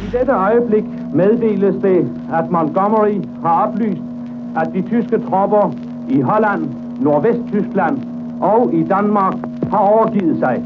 I dette øjeblik meddeles det, at Montgomery har oplyst, at de tyske tropper i Holland, Nordvesttyskland og i Danmark har overgivet sig.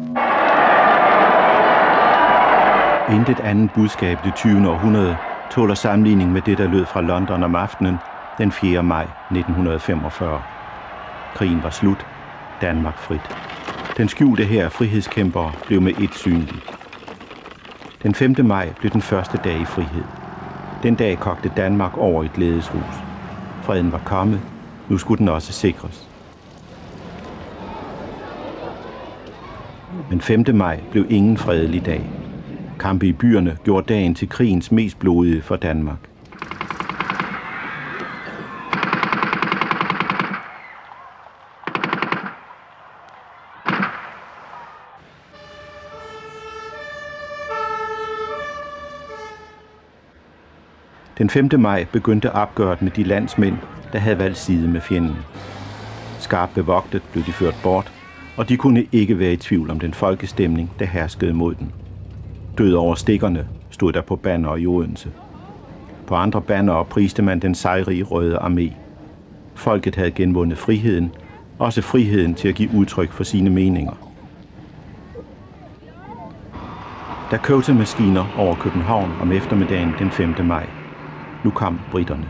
Intet andet budskab det 20. århundrede tåler sammenligning med det, der lød fra London om aftenen den 4. maj 1945. Krigen var slut. Danmark frit. Den skjulte hær af frihedskæmpere blev med ét synlig. Den 5. maj blev den første dag i frihed. Den dag kogte Danmark over i glædeshus. Freden var kommet. Nu skulle den også sikres. Men 5. maj blev ingen fredelig dag. Kampe i byerne gjorde dagen til krigens mest blodige for Danmark. Den 5. maj begyndte opgøret med de landsmænd, der havde valgt side med fjenden. Skarpt bevogtet blev de ført bort, og de kunne ikke være i tvivl om den folkestemning, der herskede mod den. Død over stikkerne stod der på banner i Odense. På andre bannere priste man den sejrige Røde Armé. Folket havde genvundet friheden, også friheden til at give udtryk for sine meninger. Der kørte maskiner over København om eftermiddagen den 5. maj. Nu kom britterne.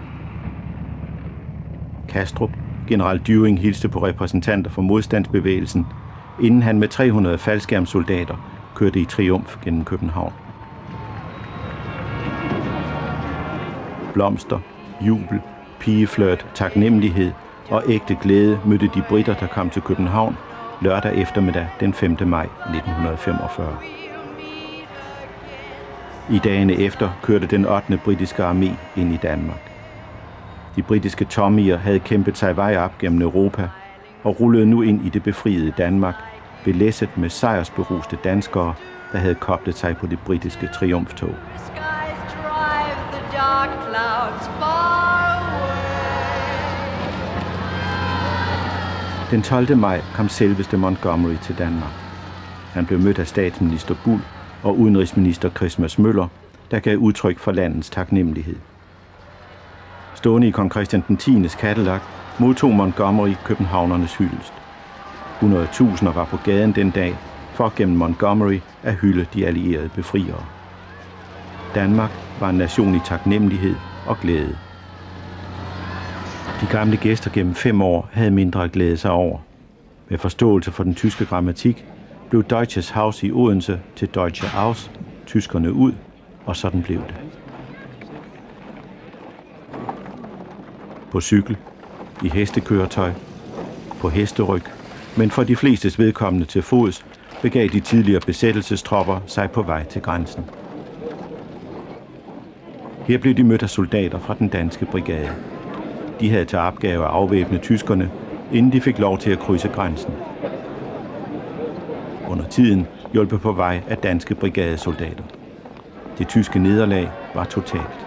Kastrup, general Dewing, hilste på repræsentanter for modstandsbevægelsen, inden han med 300 faldskærmssoldater kørte i triumf gennem København. Blomster, jubel, pigeflirt, taknemmelighed og ægte glæde mødte de britter, der kom til København lørdag eftermiddag den 5. maj 1945. I dagene efter kørte den 8. britiske armé ind i Danmark. De britiske Tommier havde kæmpet sig vej op gennem Europa og rullede nu ind i det befriede Danmark, belæsset med sejrsberuste danskere, der havde koblet sig på det britiske triumftog. Den 12. maj kom selveste Montgomery til Danmark. Han blev mødt af statsminister Bull og udenrigsminister Christmas Møller, der gav udtryk for landets taknemmelighed. Stående i kong Christian X's Cadillac modtog Montgomery københavnernes hyldest. 100.000 var på gaden den dag for gennem Montgomery at hylde de allierede befriere. Danmark var en nation i taknemmelighed og glæde. De gamle gæster gennem 5 år havde mindre at glæde sig over. Med forståelse for den tyske grammatik blev Deutsches Haus i Odense til Deutsche Haus, tyskerne ud, og sådan blev det. På cykel, i hestekøretøj, på hesteryg, men for de flestes vedkommende til fods, begav de tidligere besættelsestropper sig på vej til grænsen. Her blev de mødt af soldater fra den danske brigade. De havde til opgave at afvæbne tyskerne, inden de fik lov til at krydse grænsen. Under tiden hjulpet på vej af danske brigadesoldater. Det tyske nederlag var totalt.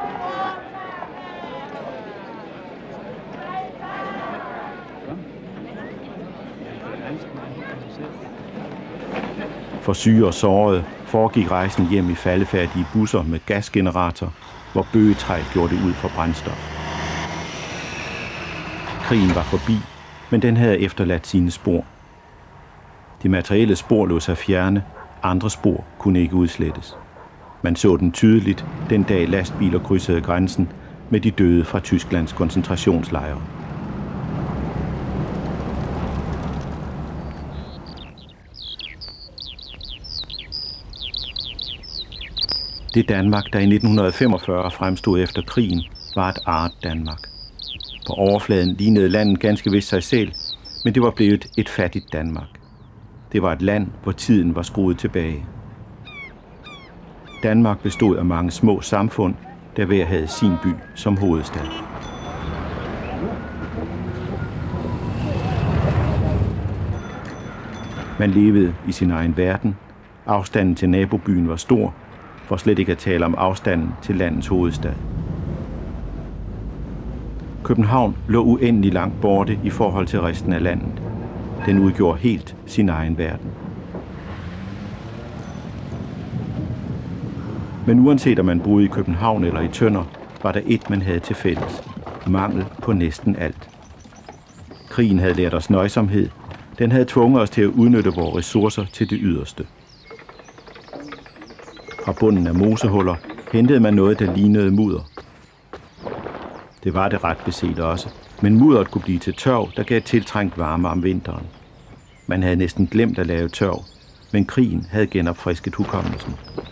For syge og sårede foregik rejsen hjem i faldefærdige busser med gasgenerator, hvor bøgetræ gjorde det ud for brændstof. Krigen var forbi, men den havde efterladt sine spor. De materielle spor lod sig fjerne, andre spor kunne ikke udslettes. Man så den tydeligt den dag lastbiler krydsede grænsen med de døde fra Tysklands koncentrationslejre. Det Danmark, der i 1945 fremstod efter krigen, var et arret Danmark. På overfladen lignede landet ganske vist sig selv, men det var blevet et fattigt Danmark. Det var et land, hvor tiden var skruet tilbage. Danmark bestod af mange små samfund, der hver havde sin by som hovedstad. Man levede i sin egen verden. Afstanden til nabobyen var stor, for slet ikke at tale om afstanden til landets hovedstad. København lå uendelig langt borte i forhold til resten af landet. Den udgjorde helt sin egen verden. Men uanset om man boede i København eller i Tønder, var der ét, man havde til fælles. Mangel på næsten alt. Krigen havde lært os nøjsomhed. Den havde tvunget os til at udnytte vores ressourcer til det yderste. Fra bunden af mosehuller hentede man noget, der lignede mudder. Det var det ret beset også, men mudderet kunne blive til tørv, der gav tiltrængt varme om vinteren. Man havde næsten glemt at lave tørv, men krigen havde genopfrisket hukommelsen.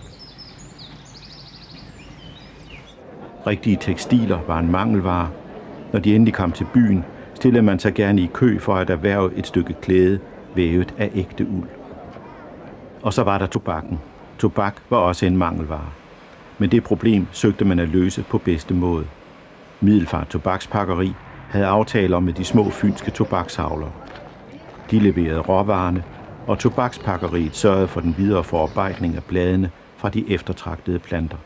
Rigtige tekstiler var en mangelvare. Når de endelig kom til byen, stillede man sig gerne i kø for at erhverve et stykke klæde, vævet af ægte uld. Og så var der tobakken. Tobak var også en mangelvare. Men det problem søgte man at løse på bedste måde. Middelfart Tobakspakkeri havde aftaler med de små fynske tobakshavlere. De leverede råvarerne, og tobakspakkeriet sørgede for den videre forarbejdning af bladene fra de eftertragtede planter.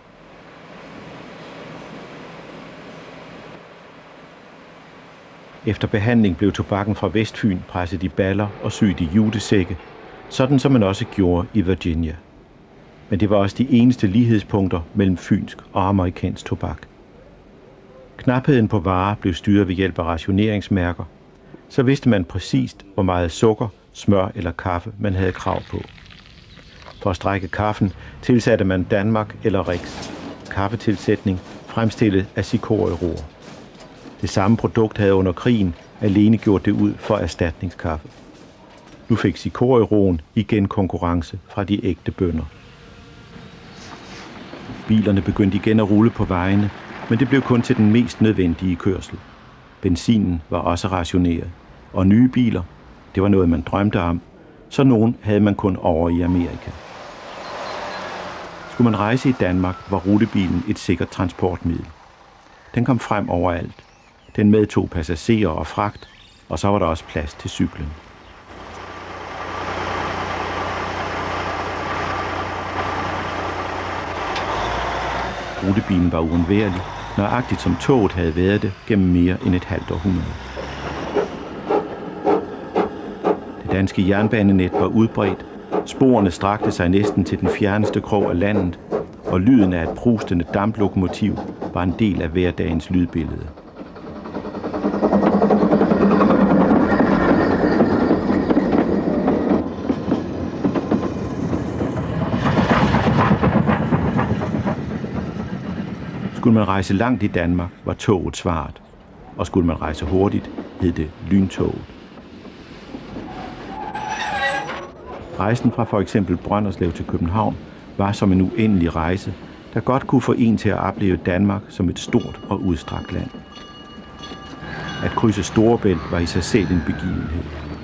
Efter behandling blev tobakken fra Vestfyn presset i baller og syet i jutesække, sådan som man også gjorde i Virginia. Men det var også de eneste lighedspunkter mellem fynsk og amerikansk tobak. Knapheden på varer blev styret ved hjælp af rationeringsmærker. Så vidste man præcist, hvor meget sukker, smør eller kaffe man havde krav på. For at strække kaffen tilsatte man Danmark eller Rix. Kaffetilsætning fremstillet af cikorieror. Det samme produkt havde under krigen alene gjort det ud for erstatningskaffe. Nu fik cikorieroen igen konkurrence fra de ægte bønder. Bilerne begyndte igen at rulle på vejene, men det blev kun til den mest nødvendige kørsel. Benzinen var også rationeret, og nye biler, det var noget man drømte om, så nogen havde man kun over i Amerika. Skulle man rejse i Danmark, var rutebilen et sikkert transportmiddel. Den kom frem overalt. Den medtog passagerer og fragt, og så var der også plads til cyklen. Rutebilen var uundværlig, nøjagtigt som toget havde været det gennem mere end et halvt århundrede. Det danske jernbanenet var udbredt, sporene strakte sig næsten til den fjerneste krog af landet, og lyden af et prustende damplokomotiv var en del af hverdagens lydbillede. Skulle man rejse langt i Danmark, var toget svaret, og skulle man rejse hurtigt, hed det lyntoget. Rejsen fra for eksempel Brønderslev til København var som en uendelig rejse, der godt kunne få en til at opleve Danmark som et stort og udstrakt land. At krydse Storebælt var i sig selv en begivenhed.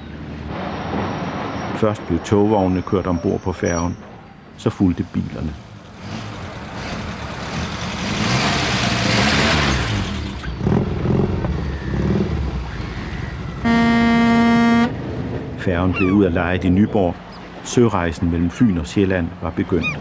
Først blev togvognene kørt ombord på færgen, så fulgte bilerne. Færgen blev ud af lejet i Nyborg. Sørejsen mellem Fyn og Sjælland var begyndt.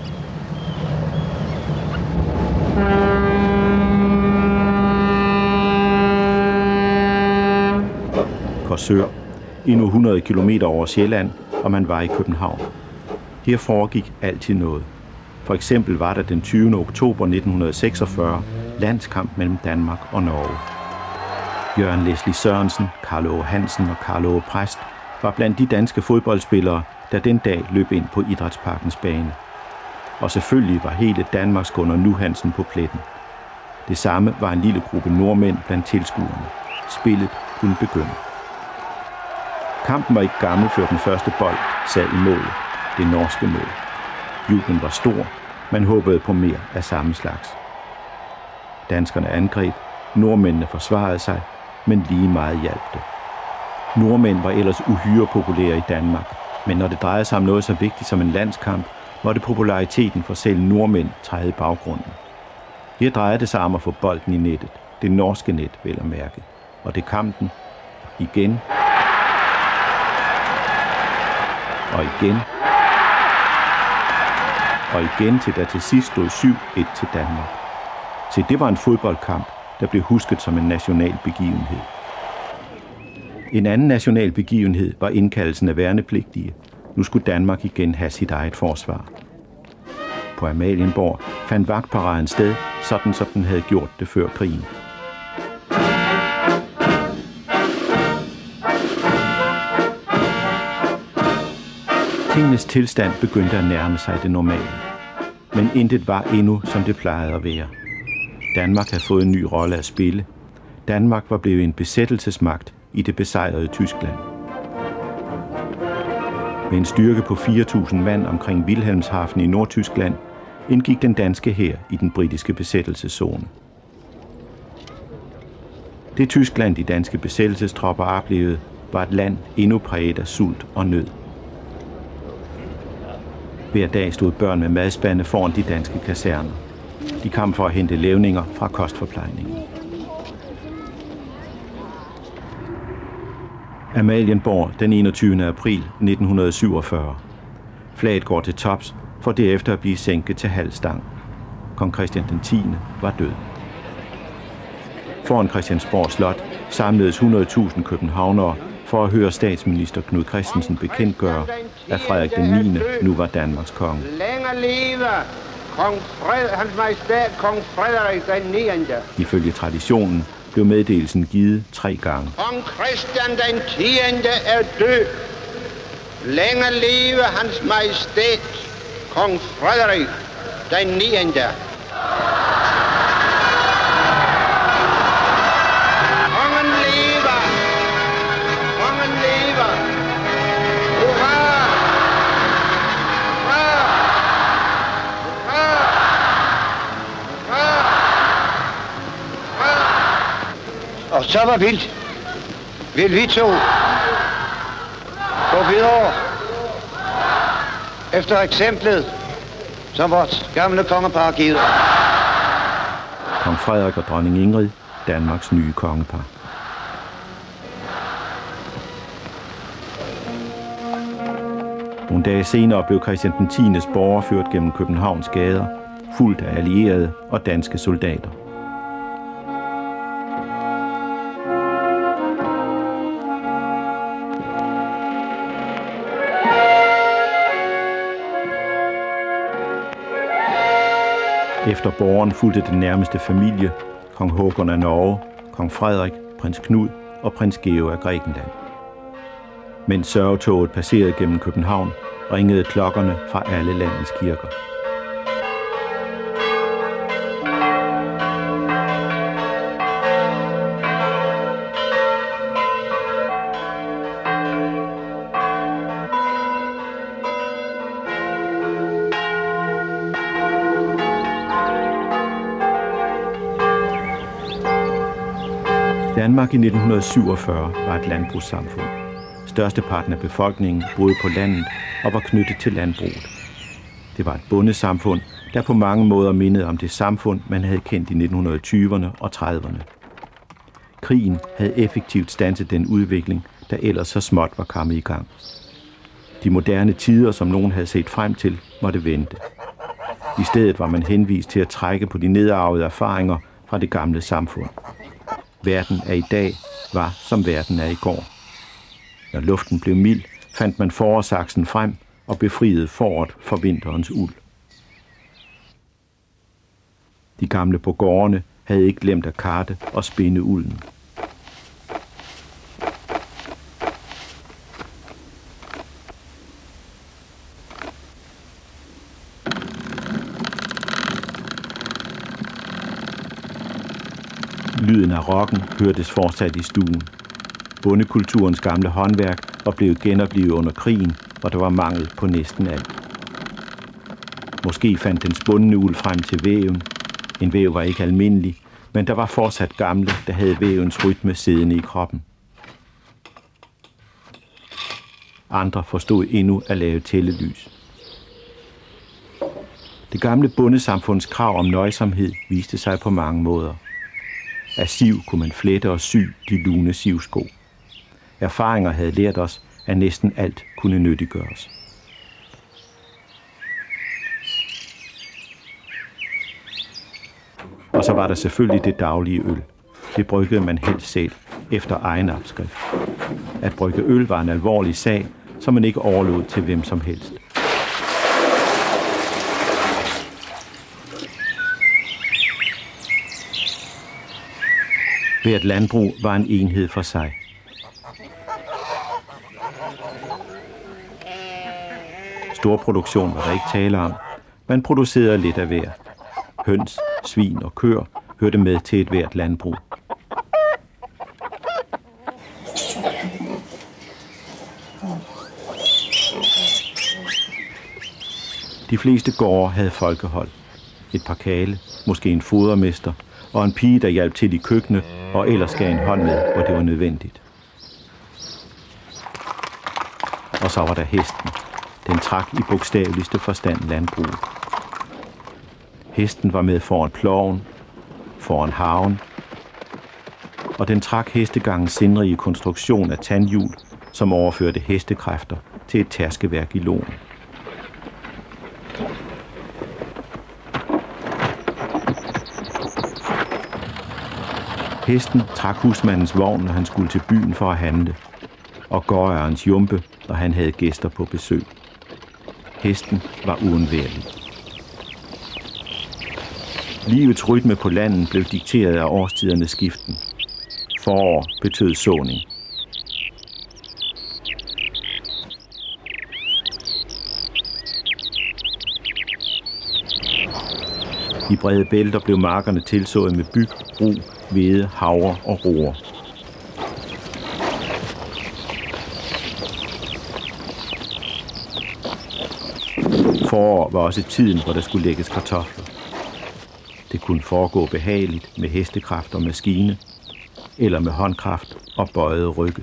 Korsør, endnu 100 kilometer over Sjælland, og man var i København. Her foregik altid noget. For eksempel var der den 20. oktober 1946 landskamp mellem Danmark og Norge. Jørgen Leslie Sørensen, Karl Aage Hansen og Karl Aage Præst var blandt de danske fodboldspillere, der den dag løb ind på Idrætsparkens bane. Og selvfølgelig var hele Danmarks Gunnar Nu-Hansen på pletten. Det samme var en lille gruppe nordmænd blandt tilskuerne. Spillet kunne begynde. Kampen var ikke gammel, før den første bold sad i målet, det norske mål. Jublen var stor, man håbede på mere af samme slags. Danskerne angreb, nordmændene forsvarede sig, men lige meget hjalp det. Nordmænd var ellers uhyre populære i Danmark, men når det drejede sig om noget så vigtigt som en landskamp, måtte populariteten for selv nordmænd træde i baggrunden. Her drejede det sig om at få bolden i nettet, det norske net vel at mærke, og det kampen igen og igen og igen, til der til sidst stod 7-1 til Danmark. Så det var en fodboldkamp, der blev husket som en national begivenhed. En anden national begivenhed var indkaldelsen af værnepligtige. Nu skulle Danmark igen have sit eget forsvar. på Amalienborg fandt vagtparaden sted, sådan som den havde gjort det før krigen. Tingenes tilstand begyndte at nærme sig det normale, men intet var endnu, som det plejede at være. Danmark havde fået en ny rolle at spille. Danmark var blevet en besættelsesmagt i det besejrede Tyskland. Med en styrke på 4.000 mand omkring Wilhelmshaven i Nordtyskland, indgik den danske hær i den britiske besættelseszone. Det Tyskland, de danske besættelsestropper oplevede, var et land endnu præget af sult og nød. Hver dag stod børn med madspande foran de danske kaserner. De kom for at hente levninger fra kostforplejningen. Amalienborg den 21. april 1947. Flaget går til tops, for derefter at blive sænket til halv stang. Kong Christian den 10. var død. Foran Christiansborg Slot samledes 100.000 københavnere for at høre statsminister Knud Christensen bekendtgøre, at Frederik den 9. nu var Danmarks konge. Længe leve Hans Majestæt Kong Frederik den 9. Ifølge traditionen blev meddelelsen givet 3 gange. Kong Christian den 10. er død. Længe leve Hans Majestæt Kong Frederik den 9. Kongen lever! Kongen lever! Hurra! Hurra! Hurra! Hurra! Og så var vildt. Vil vi to gå videre efter eksemplet, som vores gamle kongepar har givet. Kong Frederik og dronning Ingrid, Danmarks nye kongepar. Nogle dage senere blev Christian den 10. borger ført gennem Københavns gader, fuldt af allierede og danske soldater. Efter borgeren fulgte den nærmeste familie, kong Håkon af Norge, kong Frederik, prins Knud og prins Georg af Grækenland. Mens sørgetoget passerede gennem København, ringede klokkerne fra alle landets kirker. Danmark i 1947 var et landbrugssamfund. Størsteparten af befolkningen boede på landet og var knyttet til landbruget. Det var et bondesamfund, der på mange måder mindede om det samfund, man havde kendt i 1920'erne og 30'erne. Krigen havde effektivt standset den udvikling, der ellers så småt var kommet i gang. De moderne tider, som nogen havde set frem til, måtte vente. I stedet var man henvist til at trække på de nedarvede erfaringer fra det gamle samfund. Verden af i dag var, som verden er i går. Når luften blev mild, fandt man forårsaksen frem og befriede foråret for vinterens uld. De gamle på gårdene havde ikke glemt at karte og spinde ulden. Lyden af rocken hørtes fortsat i stuen. Bondekulturens gamle håndværk var blevet genoplivet under krigen, hvor der var mangel på næsten alt. Måske fandt den spundne uld frem til væven. En væv var ikke almindelig, men der var fortsat gamle, der havde vævens rytme siddende i kroppen. Andre forstod endnu at lave tællelys. Det gamle bondesamfunds krav om nøjsomhed viste sig på mange måder. Af siv kunne man flette og sy de lune sivsko. Erfaringer havde lært os, at næsten alt kunne nyttiggøres. Og så var der selvfølgelig det daglige øl. Det bryggede man helst selv, efter egen opskrift. At brygge øl var en alvorlig sag, som man ikke overlod til hvem som helst. Hvert landbrug var en enhed for sig. Storproduktion var der ikke tale om. Man producerede lidt af hver. Høns, svin og køer hørte med til et hvert landbrug. De fleste gårde havde folkehold. Et par kale, måske en fodermester, og en pige, der hjalp til i køkkenet, og ellers gav en hånd med, hvor det var nødvendigt. Og så var der hesten. Den trak i bogstaveligste forstand landbruget. Hesten var med foran ploven, foran haven, og den trak hestegangens sindrige konstruktion af tandhjul, som overførte hestekræfter til et tærskeværk i loven. Hesten trak husmandens vogn, når han skulle til byen for at handle, og gårdejerens jumpe, når han havde gæster på besøg. Hesten var uundværlig. Livets rytme på landet blev dikteret af årstidernes skiften. Forår betød såning. I brede bælter blev markerne tilsået med byg, rug, hvede, havre og roer. Forår var også tiden, hvor der skulle lægges kartofler. Det kunne foregå behageligt med hestekraft og maskine, eller med håndkraft og bøjede rygge.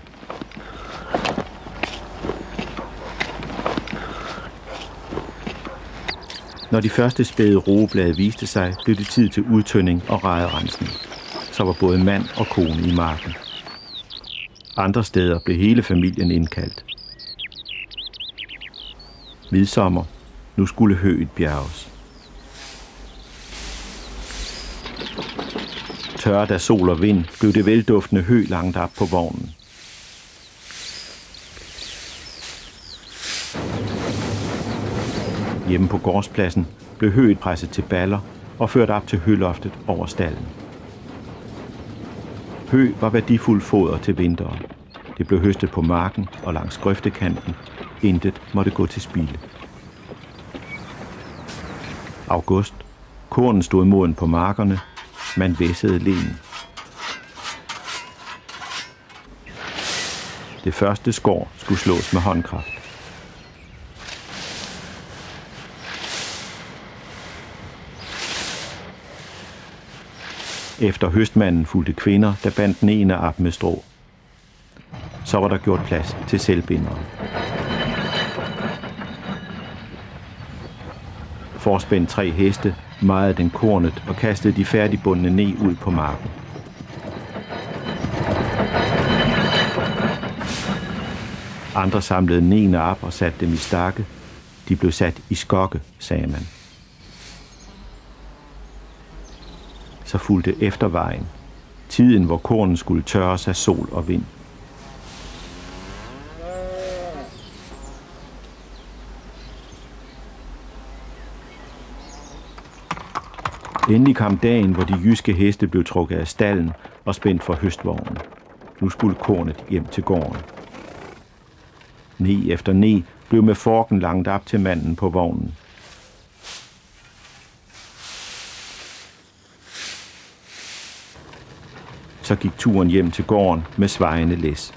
Når de første spæde roeblade viste sig, blev det tid til udtønding og rejderensning. Så var både mand og kone i marken. Andre steder blev hele familien indkaldt. Midsommer. Nu skulle høet bjerges. Tørret af sol og vind blev det velduftende hø langt op på vognen. Hjemme på gårdspladsen blev høet presset til baller og ført op til høloftet over stallen. Hø var værdifuld foder til vinteren. Det blev høstet på marken og langs grøftekanten. Intet måtte gå til spilde. August. Kornen stod moden på markerne. Man væssede lenen. Det første skår skulle slås med håndkraft. Efter høstmanden fulgte kvinder, der bandt den ene af med strå. Så var der gjort plads til selvbinderen. Forspændt 3 heste, mejede den kornet og kastede de færdigbundne ne ud på marken. Andre samlede nene op og satte dem i stakke. De blev sat i skokke, sagde man. Så fulgte eftervejen, tiden hvor kornen skulle tørres af sol og vind. Endelig kom dagen, hvor de jyske heste blev trukket af stallen og spændt for høstvognen. Nu skulle kornet hjem til gården. Ne efter ne blev med forken langt op til manden på vognen. Så gik turen hjem til gården med svajende læs.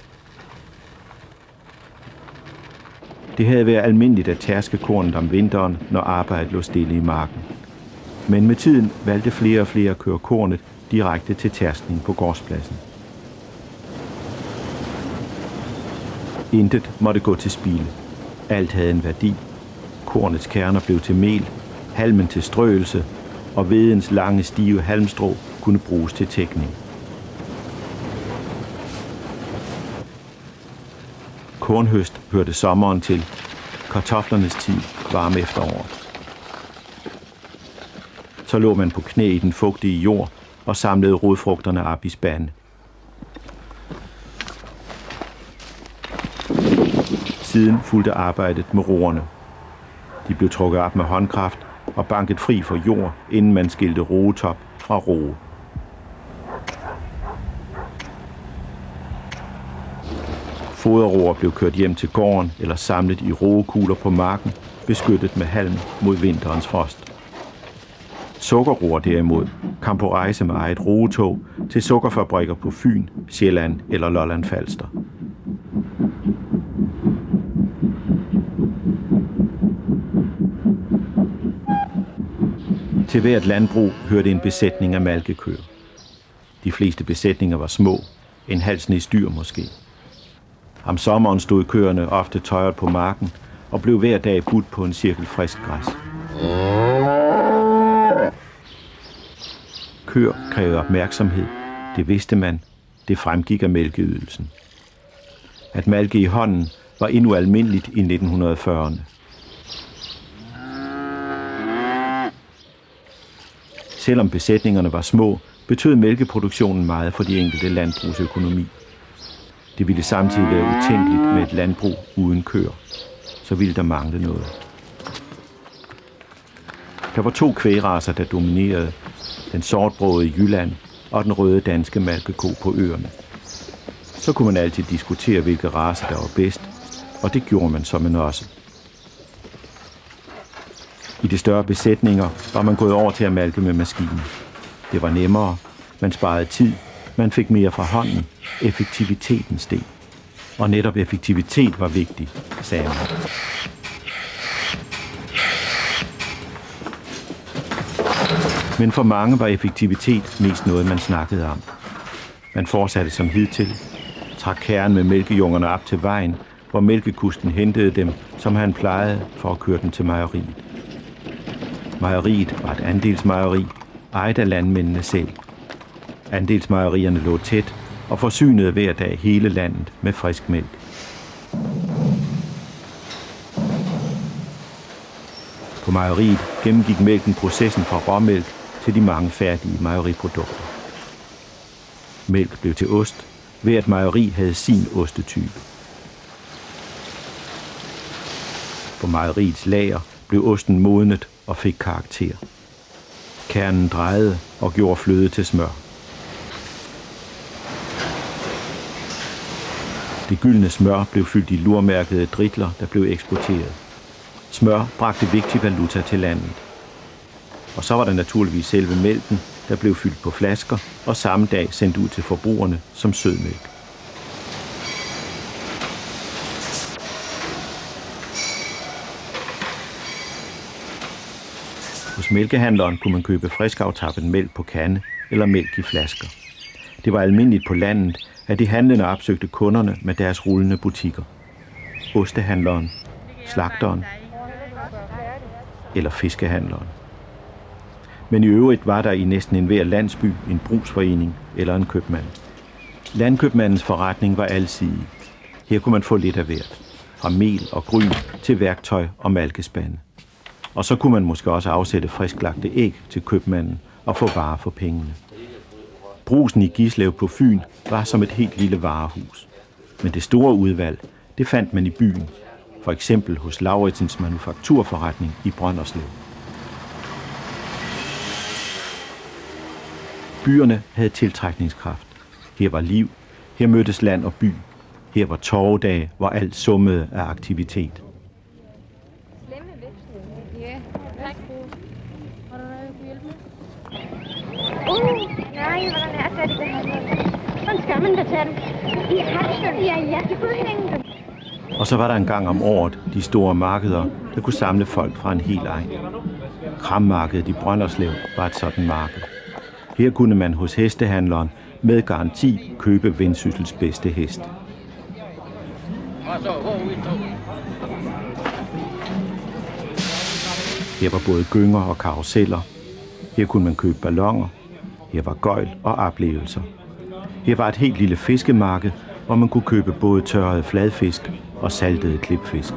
Det havde været almindeligt at tærske kornet om vinteren, når arbejdet lå stille i marken. Men med tiden valgte flere og flere at køre kornet direkte til tærskning på gårdspladsen. Intet måtte gå til spilde. Alt havde en værdi. Kornets kerner blev til mel, halmen til strøelse, og hvedens lange, stive halmstrå kunne bruges til tækning. Kornhøst hørte sommeren til. Kartoflernes tid var om efteråret. Så lå man på knæ i den fugtige jord og samlede rodfrugterne op i spande. Siden fulgte arbejdet med roerne. De blev trukket op med håndkraft og banket fri for jord, inden man skilte roetop fra roe. Foderroer blev kørt hjem til gården eller samlet i roekugler på marken, beskyttet med halm mod vinterens frost. Sukkerroer derimod kom på rejse med eget roetog til sukkerfabrikker på Fyn, Sjælland eller Lolland Falster. Til hvert landbrug hørte en besætning af malkekøer. De fleste besætninger var små, en halv snes dyr måske. Om sommeren stod køerne ofte tøjet på marken og blev hver dag budt på en cirkel frisk græs. Køer krævede opmærksomhed. Det vidste man. Det fremgik af mælkeydelsen. At malke i hånden var endnu almindeligt i 1940'erne. Selvom besætningerne var små, betød mælkeproduktionen meget for de enkelte landbrugs økonomi. Det ville samtidig være utænkeligt med et landbrug uden køer. Så ville der mangle noget. Der var 2 kvægracer, der dominerede. Den sortbrogede i Jylland og den røde danske malkeko på øerne. Så kunne man altid diskutere, hvilke racer der var bedst, og det gjorde man som en også. I de større besætninger var man gået over til at malke med maskinen. Det var nemmere, man sparede tid, man fik mere fra hånden, effektiviteten steg. Og netop effektivitet var vigtig, sagde man. Men for mange var effektivitet mest noget, man snakkede om. Man fortsatte som hidtil, trak kæren med mælkejungerne op til vejen, hvor mælkekusten hentede dem, som han plejede, for at køre dem til mejeriet. Mejeriet var et andelsmejeri, ejet af landmændene selv. Andelsmejerierne lå tæt og forsynede hver dag hele landet med frisk mælk. På mejeriet gennemgik mælken processen fra råmælk til de mange færdige mejeriprodukter. Mælk blev til ost. Hvert mejeri havde sin ostetype. På mejeriets lager blev osten modnet og fik karakter. Kernen drejede og gjorde fløde til smør. Det gyldne smør blev fyldt i lurmærkede dritler, der blev eksporteret. Smør bragte vigtig valuta til landet. Og så var der naturligvis selve mælken, der blev fyldt på flasker og samme dag sendt ud til forbrugerne som sødmælk. Hos mælkehandleren kunne man købe friskaftappet mælk på kande eller mælk i flasker. Det var almindeligt på landet, at de handlende opsøgte kunderne med deres rullende butikker. Ostehandleren, slagteren eller fiskehandleren. Men i øvrigt var der i næsten enhver landsby en brugsforening eller en købmand. Landkøbmandens forretning var alsidig. Her kunne man få lidt af hvert. Fra mel og gryn til værktøj og malkespande. Og så kunne man måske også afsætte frisklagte æg til købmanden og få varer for pengene. Brugsen i Gislev på Fyn var som et helt lille varehus. Men det store udvalg, det fandt man i byen. For eksempel hos Lauritsens manufakturforretning i Brønderslev. Byerne havde tiltrækningskraft. Her var liv. Her mødtes land og by. Her var torvedage, hvor alt summede af aktivitet. Nej, hvordan er det her? Sådan skal man da tage den. I halsen, ja, de kunne hænge den. Og så var der en gang om året de store markeder, der kunne samle folk fra en hel egen. Krammarkedet i Brønderslev var et sådan marked. Her kunne man hos hestehandleren med garanti købe Vendsyssels bedste hest. Her var både gynger og karuseller. Her kunne man købe balloner. Her var gøjl og oplevelser. Her var et helt lille fiskemarked, hvor man kunne købe både tørrede fladfisk og saltede klipfisk.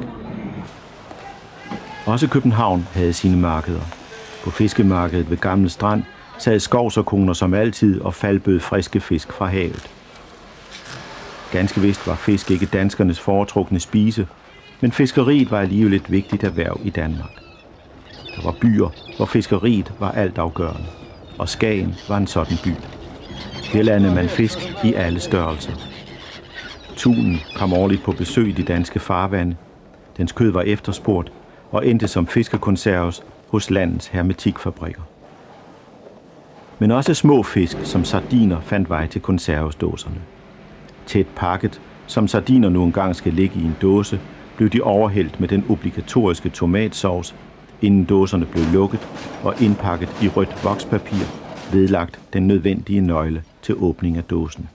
Også København havde sine markeder. På fiskemarkedet ved Gamle Strand sad skovserkoner som altid og faldbød friske fisk fra havet. Ganske vist var fisk ikke danskernes foretrukne spise, men fiskeriet var alligevel et vigtigt erhverv i Danmark. Der var byer, hvor fiskeriet var altafgørende, og Skagen var en sådan by. Her landede man fisk i alle størrelser. Tunen kom årligt på besøg i de danske farvande. Dens kød var efterspurgt og endte som fiskekonserves hos landets hermetikfabrikker. Men også små fisk som sardiner fandt vej til konservesdåserne. Tæt pakket, som sardiner nu engang skal ligge i en dåse, blev de overhældt med den obligatoriske tomatsauce, inden dåserne blev lukket og indpakket i rødt vokspapir, vedlagt den nødvendige nøgle til åbning af dåsen.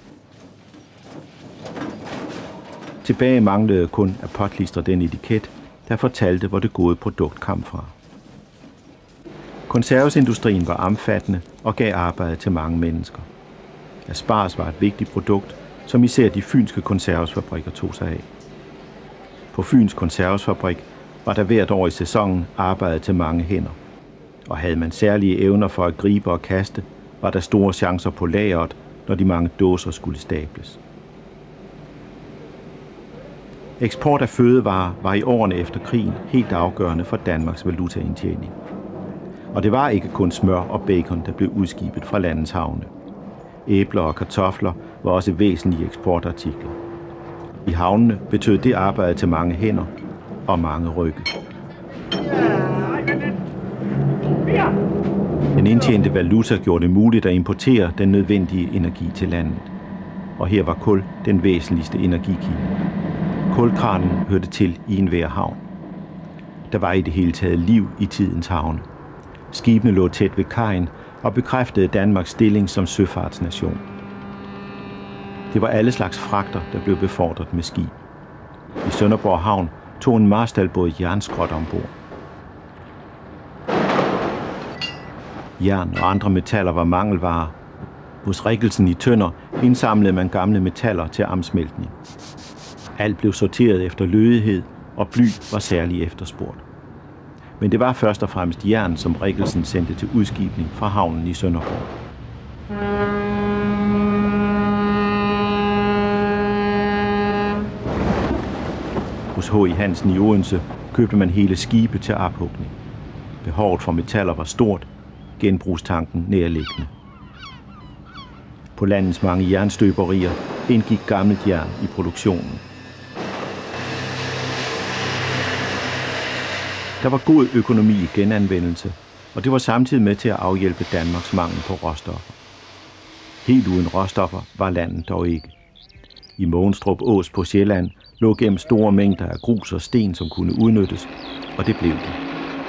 Tilbage manglede kun at påklistre den etiket, der fortalte, hvor det gode produkt kom fra. Konservesindustrien var omfattende og gav arbejde til mange mennesker. Asparges var et vigtigt produkt, som især de fynske konservesfabrikker tog sig af. På Fyns konservesfabrik var der hvert år i sæsonen arbejde til mange hænder. Og havde man særlige evner for at gribe og kaste, var der store chancer på lageret, når de mange dåser skulle stables. Eksport af fødevarer var i årene efter krigen helt afgørende for Danmarks valutaindtjening. Og det var ikke kun smør og bacon, der blev udskibet fra landets havne. Æbler og kartofler var også væsentlige eksportartikler. I havnene betød det arbejde til mange hænder og mange rygge. Den indtjente valuta gjorde det muligt at importere den nødvendige energi til landet. Og her var kul den væsentligste energikilde. Kulkranen hørte til i enhver havn. Der var i det hele taget liv i tidens havne. Skibene lå tæt ved kajen og bekræftede Danmarks stilling som søfartsnation. Det var alle slags fragter, der blev befordret med skib. I Sønderborg Havn tog en marstalbåd jernskrot ombord. Jern og andre metaller var mangelvarer. Hos Rikkelsen i Tønder indsamlede man gamle metaller til amsmeltning. Alt blev sorteret efter lødighed, og bly var særlig efterspurgt. Men det var først og fremmest jern, som Rikkelsen sendte til udskibning fra havnen i Sønderborg. Hos H.I. Hansen i Odense købte man hele skibe til ophugning. Behovet for metaller var stort, genbrugstanken nærliggende. På landets mange jernstøberier indgik gammelt jern i produktionen. Der var god økonomi i genanvendelse, og det var samtidig med til at afhjælpe Danmarks mangel på råstoffer. Helt uden råstoffer var landet dog ikke. I Mogenstrup Ås på Sjælland lå gennem store mængder af grus og sten, som kunne udnyttes, og det blev det.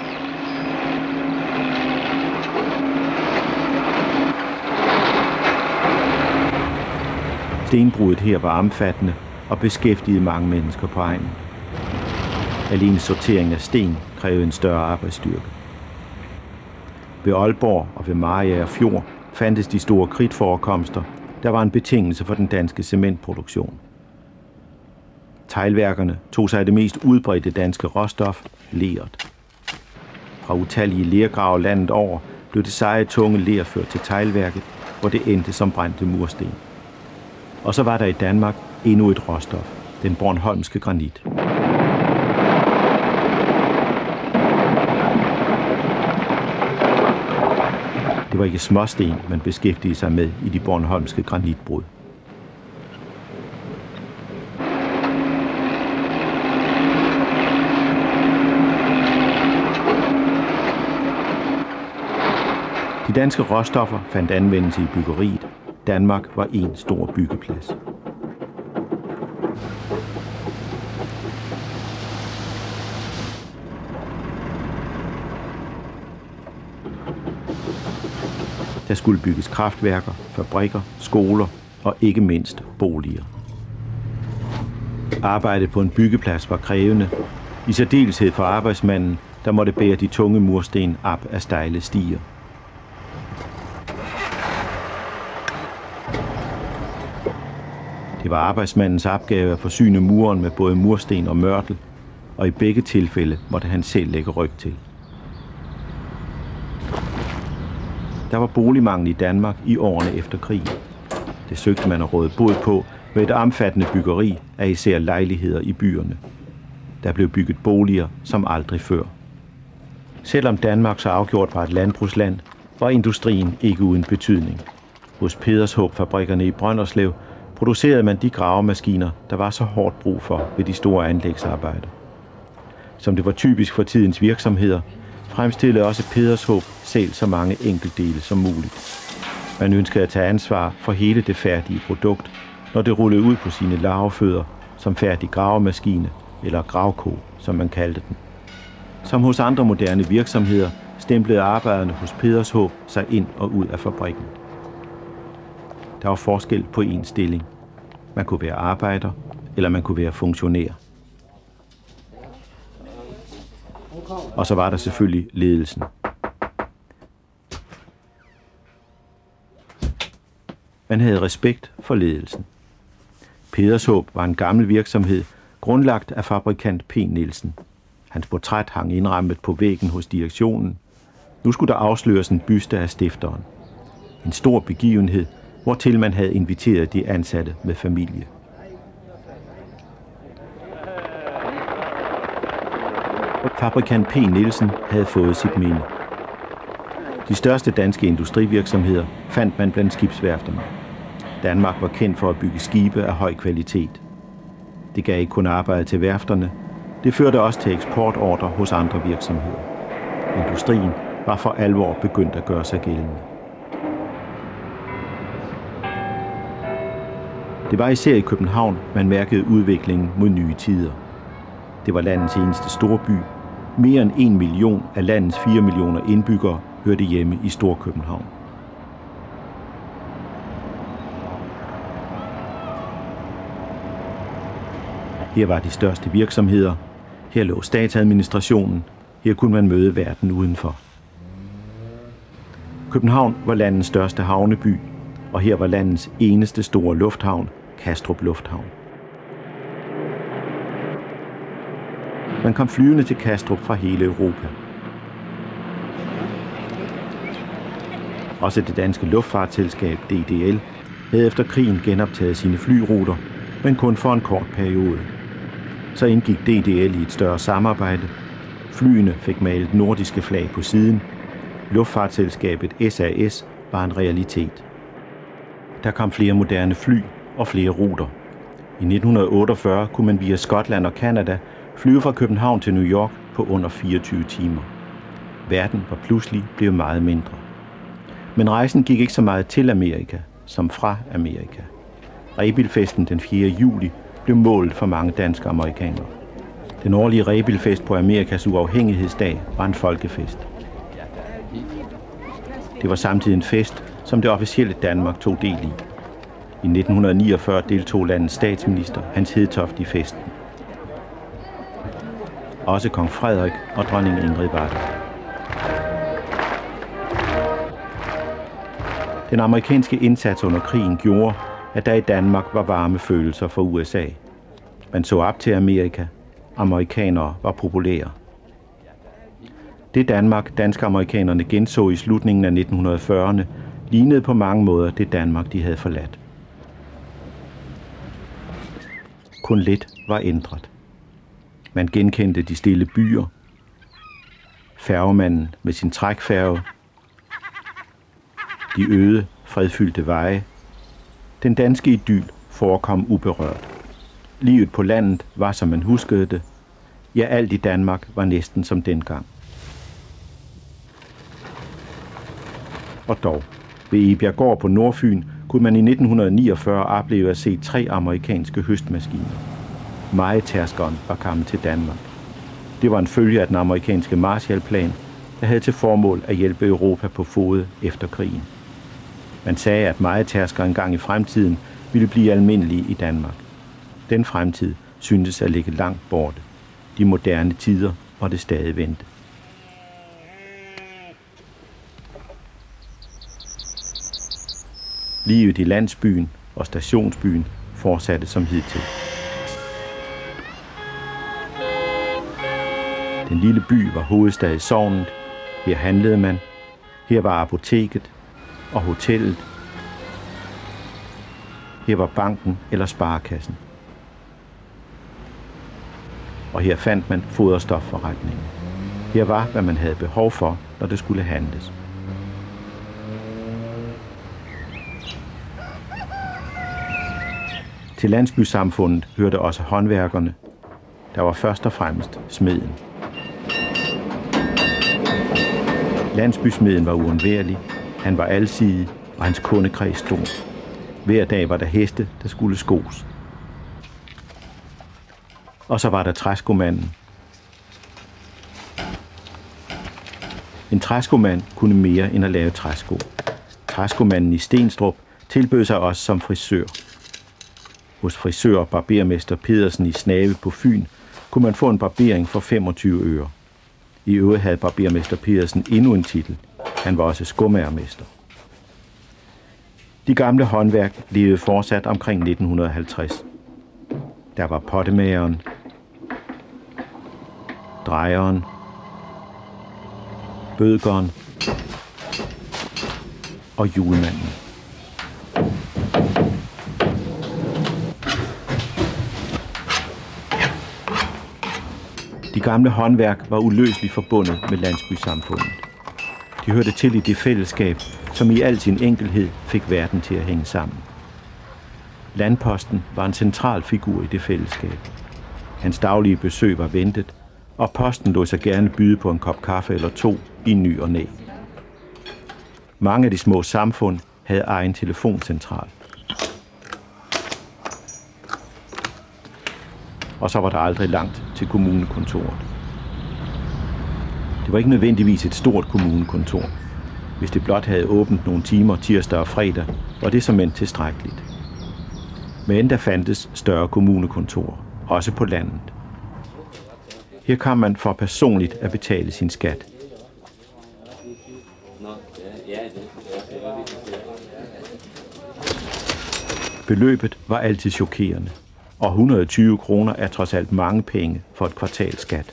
Stenbruget her var omfattende og beskæftigede mange mennesker på egnen. Alene sortering af sten krævede en større arbejdsstyrke. Ved Aalborg og ved Mariager Fjord fandtes de store kridtforekomster, der var en betingelse for den danske cementproduktion. Teglværkerne tog sig af det mest udbredte danske råstof, leret. Fra utallige lergrave landet over blev det seje, tunge ler ført til teglværket, hvor det endte som brændte mursten. Og så var der i Danmark endnu et råstof, den bornholmske granit. Det var ikke småsten, man beskæftigede sig med i de bornholmske granitbrud. De danske råstoffer fandt anvendelse i byggeriet. Danmark var en stor byggeplads. Der skulle bygges kraftværker, fabrikker, skoler og ikke mindst boliger. Arbejdet på en byggeplads var krævende, i særdeleshed for arbejdsmanden, der måtte bære de tunge mursten op ad stejle stiger. Det var arbejdsmandens opgave at forsyne muren med både mursten og mørtel, og i begge tilfælde måtte han selv lægge ryg til. Der var boligmangel i Danmark i årene efter krigen. Det søgte man at råde bod på med et omfattende byggeri af især lejligheder i byerne. Der blev bygget boliger som aldrig før. Selvom Danmark så afgjort var et landbrugsland, var industrien ikke uden betydning. Hos Pedershåb-fabrikkerne i Brønderslev producerede man de gravemaskiner, der var så hårdt brug for ved de store anlægsarbejder. Som det var typisk for tidens virksomheder, fremstillede også Pedershåb selv så mange enkeltdele som muligt. Man ønskede at tage ansvar for hele det færdige produkt, når det rullede ud på sine larvefødder som færdig gravemaskine eller gravko, som man kaldte den. Som hos andre moderne virksomheder stemplede arbejderne hos Pedershåb sig ind og ud af fabrikken. Der var forskel på en stilling. Man kunne være arbejder, eller man kunne være funktionær. Og så var der selvfølgelig ledelsen. Man havde respekt for ledelsen. Pedershåb var en gammel virksomhed, grundlagt af fabrikant P. Nielsen. Hans portræt hang indrammet på væggen hos direktionen. Nu skulle der afsløres en byste af stifteren. En stor begivenhed, hvortil man havde inviteret de ansatte med familie. Fabrikant P. Nielsen havde fået sit minde. De største danske industrivirksomheder fandt man blandt skibsværfterne. Danmark var kendt for at bygge skibe af høj kvalitet. Det gav ikke kun arbejde til værfterne, det førte også til eksportordrer hos andre virksomheder. Industrien var for alvor begyndt at gøre sig gældende. Det var især i København, man mærkede udviklingen mod nye tider. Det var landets eneste storby. Mere end 1 million af landets 4 millioner indbyggere hørte hjemme i Storkøbenhavn. Her var de største virksomheder. Her lå statsadministrationen. Her kunne man møde verden udenfor. København var landets største havneby, og her var landets eneste store lufthavn, Kastrup Lufthavn. Man kom flyvende til Kastrup fra hele Europa. Også det danske luftfartsselskab DDL havde efter krigen genoptaget sine flyruter, men kun for en kort periode. Så indgik DDL i et større samarbejde. Flyene fik malet nordiske flag på siden. Luftfartsselskabet SAS var en realitet. Der kom flere moderne fly og flere ruter. I 1948 kunne man via Skotland og Canada flyve fra København til New York på under 24 timer. Verden var pludselig blevet meget mindre. Men rejsen gik ikke så meget til Amerika, som fra Amerika. Rebilfesten den 4. juli blev målet for mange danske amerikanere. Den årlige Rebilfest på Amerikas uafhængighedsdag var en folkefest. Det var samtidig en fest, som det officielle Danmark tog del i. I 1949 deltog landets statsminister Hans Hedtoft i festen. Også kong Frederik og dronning Ingrid var der. Den amerikanske indsats under krigen gjorde, at der i Danmark var varme følelser for USA. Man så op til Amerika. Amerikanere var populære. Det Danmark, dansk-amerikanerne genså i slutningen af 1940'erne, lignede på mange måder det Danmark, de havde forladt. Kun lidt var ændret. Man genkendte de stille byer, færgemanden med sin trækfærge, de øde, fredfyldte veje. Den danske idyl forekom uberørt. Livet på landet var, som man huskede det. Ja, alt i Danmark var næsten som dengang. Og dog, ved Ebjerggård på Nordfyn kunne man i 1949 opleve at se 3 amerikanske høstmaskiner. Mejetærskeren var kommet til Danmark. Det var en følge af den amerikanske Marshallplan, der havde til formål at hjælpe Europa på fode efter krigen. Man sagde, at mejetærskere engang i fremtiden ville blive almindelige i Danmark. Den fremtid syntes at ligge langt borte. De moderne tider måtte stadig vente. Livet i landsbyen og stationsbyen fortsatte som hidtil. Den lille by var hovedstad i sognet. Her handlede man. Her var apoteket og hotellet. Her var banken eller sparekassen. Og her fandt man foderstofforretningen. Her var, hvad man havde behov for, når det skulle handles. Til landsbysamfundet hørte også håndværkerne. Der var først og fremmest smeden. Landsbysmeden var uundværlig, han var alsidig, og hans kundekreds stor. Hver dag var der heste, der skulle skos. Og så var der træskomanden. En træskomand kunne mere end at lave træsko. Træskomanden i Stenstrup tilbød sig også som frisør. Hos frisør og barbermester Pedersen i Snave på Fyn kunne man få en barbering for 25 øre. I øvrigt havde barbermester Pedersen endnu en titel. Han var også skomagermester. De gamle håndværk levede fortsat omkring 1950. Der var pottemageren, drejeren, bødgeren og julemanden. De gamle håndværk var uløseligt forbundet med landsbysamfundet. De hørte til i det fællesskab, som i al sin enkelhed fik verden til at hænge sammen. Landposten var en central figur i det fællesskab. Hans daglige besøg var ventet, og posten lod sig gerne byde på en kop kaffe eller to i ny og næ. Mange af de små samfund havde egen telefoncentral. Og så var der aldrig langt til kommunekontoret. Det var ikke nødvendigvis et stort kommunekontor. Hvis det blot havde åbent nogle timer tirsdag og fredag, var det såmænd tilstrækkeligt. Men der fandtes større kommunekontorer, også på landet. Her kom man for personligt at betale sin skat. Beløbet var altid chokerende, og 120 kroner er trods alt mange penge for et kvartalskat.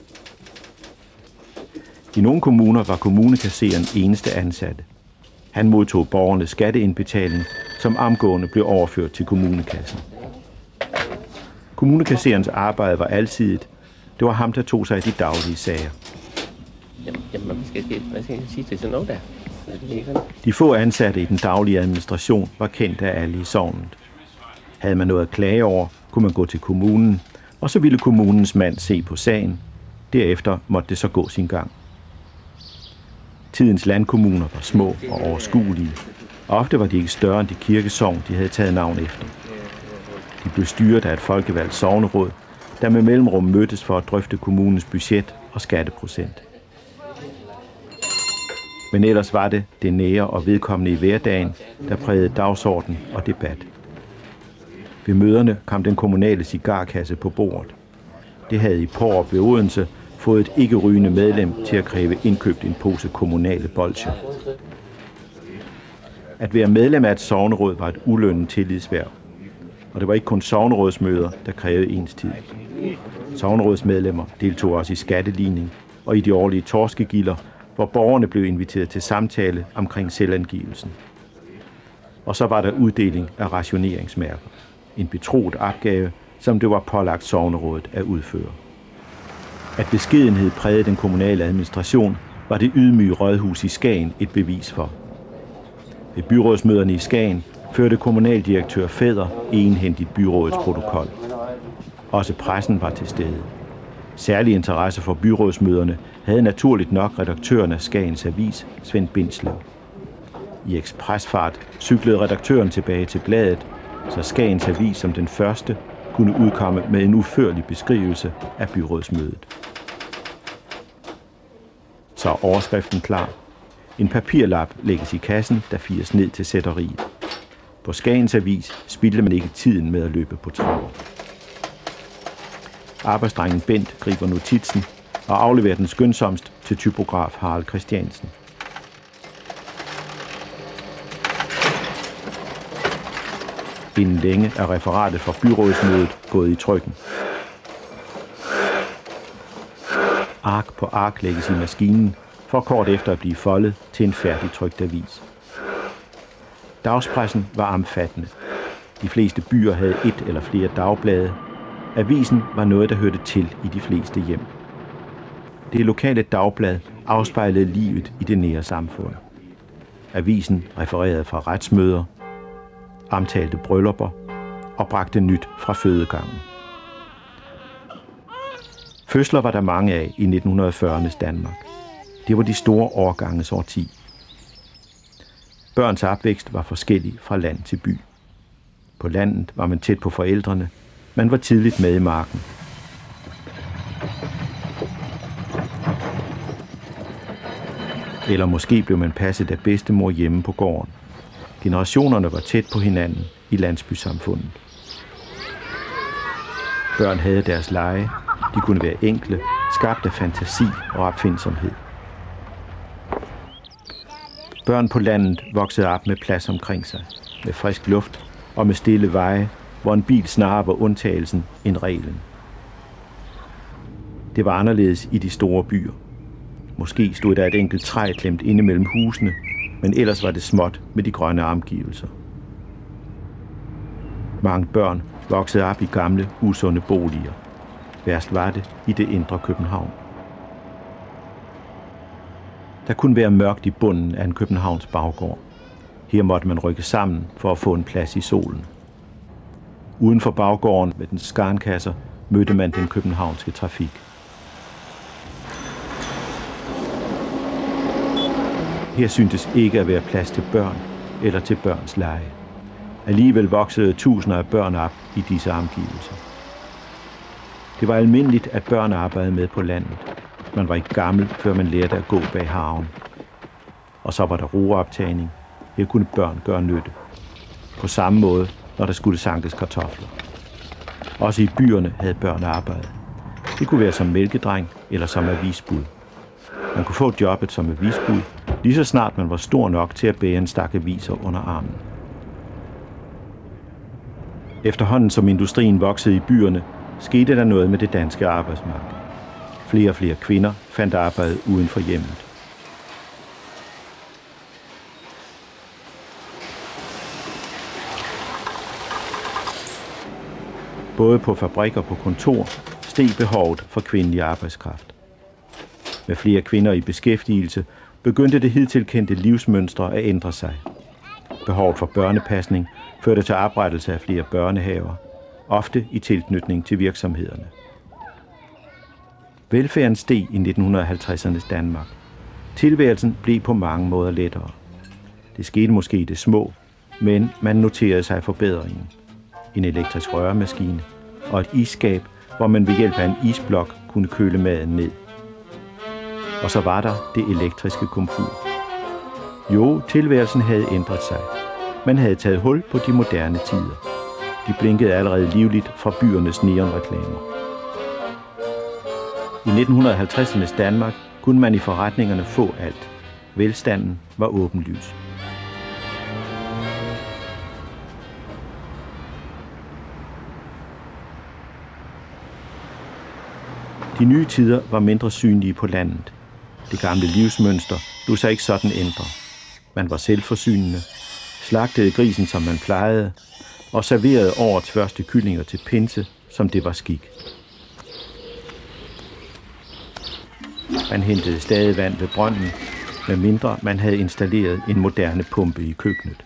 I nogle kommuner var kommunekasseren eneste ansatte. Han modtog borgernes skatteindbetaling, som omgående blev overført til kommunekassen. Kommunekasserens arbejde var alsidigt. Det var ham, der tog sig af de daglige sager. Jamen, hvad skal jeg sige til sådan noget der? De få ansatte i den daglige administration var kendt af alle i sognet. Havde man noget at klage over, kunne man gå til kommunen, og så ville kommunens mand se på sagen. Derefter måtte det så gå sin gang. Tidens landkommuner var små og overskuelige, og ofte var de ikke større end det kirkesogn, de havde taget navn efter. De blev styret af et folkevalgt sogneråd, der med mellemrum mødtes for at drøfte kommunens budget og skatteprocent. Men ellers var det det nære og vedkommende i hverdagen, der prægede dagsorden og debat. Ved møderne kom den kommunale cigarkasse på bordet. Det havde i Pårup ved Odense fået et ikke-rygende medlem til at kræve indkøbt en pose kommunale bolsjer. At være medlem af et sogneråd var et ulønnet tillidshverv, og det var ikke kun sognerådsmøder, der krævede ens tid. Sognerådsmedlemmer deltog også i skatteligning og i de årlige torskegilder, hvor borgerne blev inviteret til samtale omkring selvangivelsen. Og så var der uddeling af rationeringsmærker, en betroet opgave, som det var pålagt sognerådet at udføre. At beskedenhed prægede den kommunale administration, var det ydmyge rådhus i Skagen et bevis for. Ved byrådsmøderne i Skagen førte kommunaldirektør Fæder egenhændigt byrådets protokol. Også pressen var til stede. Særlig interesse for byrådsmøderne havde naturligt nok redaktøren af Skagens Avis, Svend Bindslev. I ekspresfart cyklede redaktøren tilbage til bladet, så Skagens Avis som den første kunne udkomme med en udførlig beskrivelse af byrådsmødet. Så er overskriften klar. En papirlap lægges i kassen, der fires ned til sætteriet. På Skagens Avis spildte man ikke tiden med at løbe på trapper. Arbejdsdrengen Bent griber notitsen og afleverer den skønsomst til typograf Harald Christiansen. Inden længe er referatet fra byrådsmødet gået i trykken. Ark på ark lægges i maskinen, for kort efter at blive foldet til en færdigtrykt avis. Dagspressen var omfattende. De fleste byer havde et eller flere dagblade. Avisen var noget, der hørte til i de fleste hjem. Det lokale dagblad afspejlede livet i det nære samfund. Avisen refererede fra retsmøder, omtalte bryllupper og bragte nyt fra fødegangen. Fødsler var der mange af i 1940'ernes Danmark. Det var de store årganges årti. Børns opvækst var forskellig fra land til by. På landet var man tæt på forældrene. Man var tidligt med i marken. Eller måske blev man passet af bedstemor hjemme på gården. Generationerne var tæt på hinanden i landsbysamfundet. Børn havde deres lege. De kunne være enkle, skabt af fantasi og opfindsomhed. Børn på landet voksede op med plads omkring sig, med frisk luft og med stille veje, hvor en bil snarere var undtagelsen end reglen. Det var anderledes i de store byer. Måske stod der et enkelt træ klemt inde mellem husene, men ellers var det småt med de grønne omgivelser. Mange børn voksede op i gamle, usunde boliger. Værst var det i det indre København. Der kunne være mørkt i bunden af en Københavns baggård. Her måtte man rykke sammen for at få en plads i solen. Uden for baggården med dens skarnkasser mødte man den københavnske trafik. Her syntes ikke at være plads til børn eller til børns lege. Alligevel voksede tusinder af børn op i disse omgivelser. Det var almindeligt, at børn arbejdede med på landet. Man var ikke gammel, før man lærte at gå bag haven. Og så var der roeoptagning. Her kunne børn gøre nytte. På samme måde, når der skulle sankes kartofler. Også i byerne havde børn arbejde. Det kunne være som mælkedreng eller som avisbud. Man kunne få jobbet som avisbud, lige så snart man var stor nok til at bære en stak aviser under armen. Efterhånden som industrien voksede i byerne, skete der noget med det danske arbejdsmarked. Flere og flere kvinder fandt arbejde uden for hjemmet. Både på fabrik og på kontor steg behovet for kvindelig arbejdskraft. Med flere kvinder i beskæftigelse begyndte det hidtil kendte livsmønstre at ændre sig. Behovet for børnepasning førte til oprettelse af flere børnehaver, ofte i tilknytning til virksomhederne. Velfærden steg i 1950'ernes Danmark. Tilværelsen blev på mange måder lettere. Det skete måske i det små, men man noterede sig forbedringen. En elektrisk røremaskine og et isskab, hvor man ved hjælp af en isblok kunne køle maden ned. Og så var der det elektriske komfur. Jo, tilværelsen havde ændret sig. Man havde taget hul på de moderne tider. De blinkede allerede livligt fra byernes neonreklamer. I 1950'ernes Danmark kunne man i forretningerne få alt. Velstanden var åbenlys. De nye tider var mindre synlige på landet. Det gamle livsmønster lod sig ikke sådan ændre. Man var selvforsynende, slagtede grisen som man plejede, og serverede årets første kyllinger til pinse, som det var skik. Man hentede stadig vand ved brønden, medmindre man havde installeret en moderne pumpe i køkkenet.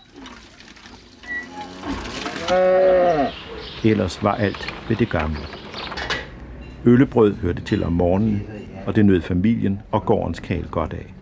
Ellers var alt ved det gamle. Øllebrød hørte til om morgenen, og det nød familien og gårdens karl godt af.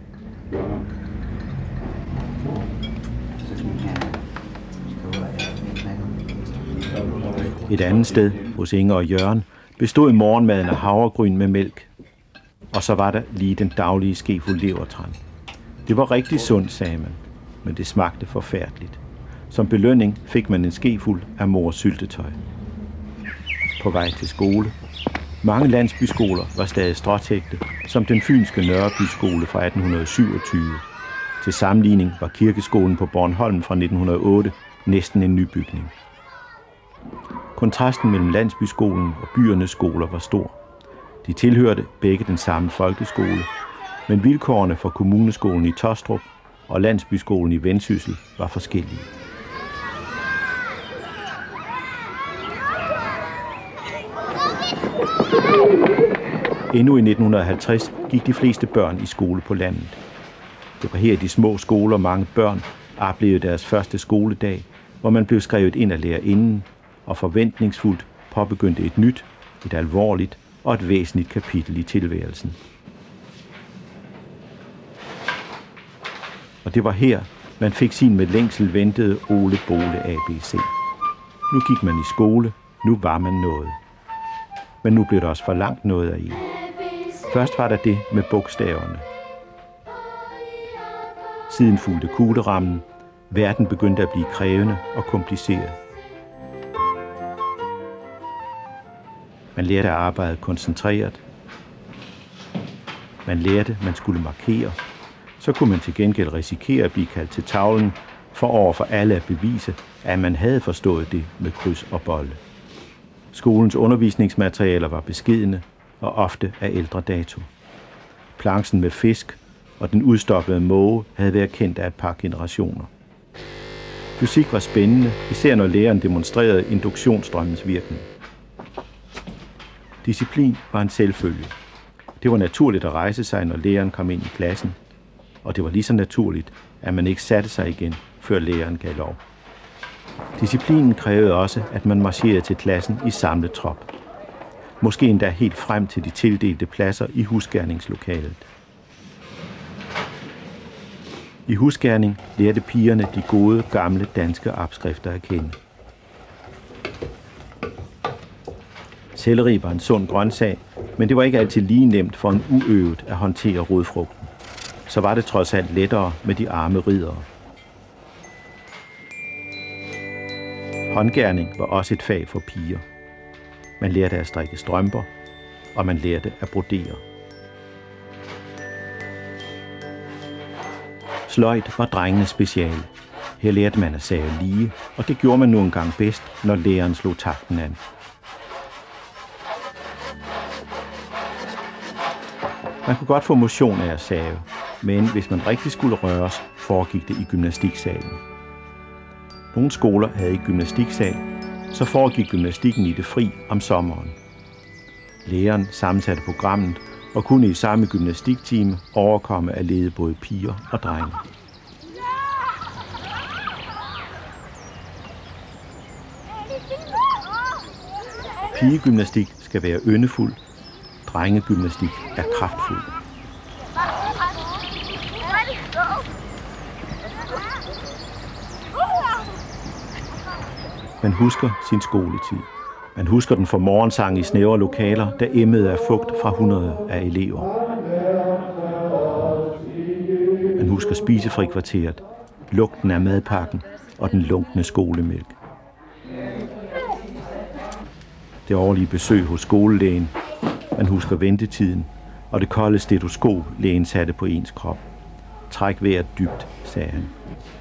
Et andet sted, hos Inger og Jørgen, bestod morgenmaden af havregryn med mælk. Og så var der lige den daglige skefuld levertran. Det var rigtig sundt, sagde man, men det smagte forfærdeligt. Som belønning fik man en skefuld af mors syltetøj. På vej til skole. Mange landsbyskoler var stadig stråtægte, som den fynske Nørreby skole fra 1827. Til sammenligning var kirkeskolen på Bornholm fra 1908 næsten en nybygning. Kontrasten mellem landsbyskolen og byernes skoler var stor. De tilhørte begge den samme folkeskole, men vilkårene for kommuneskolen i Taastrup og landsbyskolen i Vendsyssel var forskellige. Endnu i 1950 gik de fleste børn i skole på landet. Det var her i de små skoler mange børn oplevede deres første skoledag, hvor man blev skrevet ind af lærerinden, og forventningsfuldt påbegyndte et nyt, et alvorligt og et væsentligt kapitel i tilværelsen. Og det var her, man fik sin med længsel ventede Ole Bole ABC. Nu gik man i skole, nu var man noget. Men nu blev der også for langt noget af en. Først var der det med bogstaverne. Siden fulgte kuglerammen. Verden begyndte at blive krævende og kompliceret. Man lærte at arbejde koncentreret. Man lærte, man skulle markere. Så kunne man til gengæld risikere at blive kaldt til tavlen for over for alle at bevise, at man havde forstået det med kryds og bolle. Skolens undervisningsmaterialer var beskedne og ofte af ældre dato. Planchen med fisk og den udstoppede måge havde været kendt af et par generationer. Fysik var spændende, især når læreren demonstrerede induktionsstrømmens virkning. Disciplin var en selvfølge. Det var naturligt at rejse sig, når læreren kom ind i klassen, og det var lige så naturligt, at man ikke satte sig igen, før læreren gav lov. Disciplinen krævede også, at man marcherede til klassen i samlet trop. Måske endda helt frem til de tildelte pladser i husgerningslokalet. I husgerning lærte pigerne de gode, gamle danske opskrifter at kende. Selleri var en sund grøntsag, men det var ikke altid lige nemt for en uøvet at håndtere rodfrugten. Så var det trods alt lettere med de arme riddere. Håndgerning var også et fag for piger. Man lærte at strikke strømper, og man lærte at brodere. Sløjd var drengenes speciale. Her lærte man at save lige, og det gjorde man nu engang bedst, når læreren slog takten an. Man kunne godt få motion af at save, men hvis man rigtig skulle røres, foregik det i gymnastiksalen. Nogle skoler havde ikke gymnastiksal, så foregik gymnastikken i det fri om sommeren. Læreren sammensatte programmet og kunne i samme gymnastiktime overkomme at lede både piger og drenge. Pigegymnastik skal være yndefuld, drengegymnastik er kraftfuld. Man husker sin skoletid. Man husker den for morgensang i snævre lokaler, der emmede af fugt fra hundrede af elever. Man husker spisefrikvarteret, lugten af madpakken og den lunkne skolemælk. Det årlige besøg hos skolelægen. Man husker ventetiden og det kolde stetoskop, lægen satte på ens krop. Træk vejret dybt, sagde han.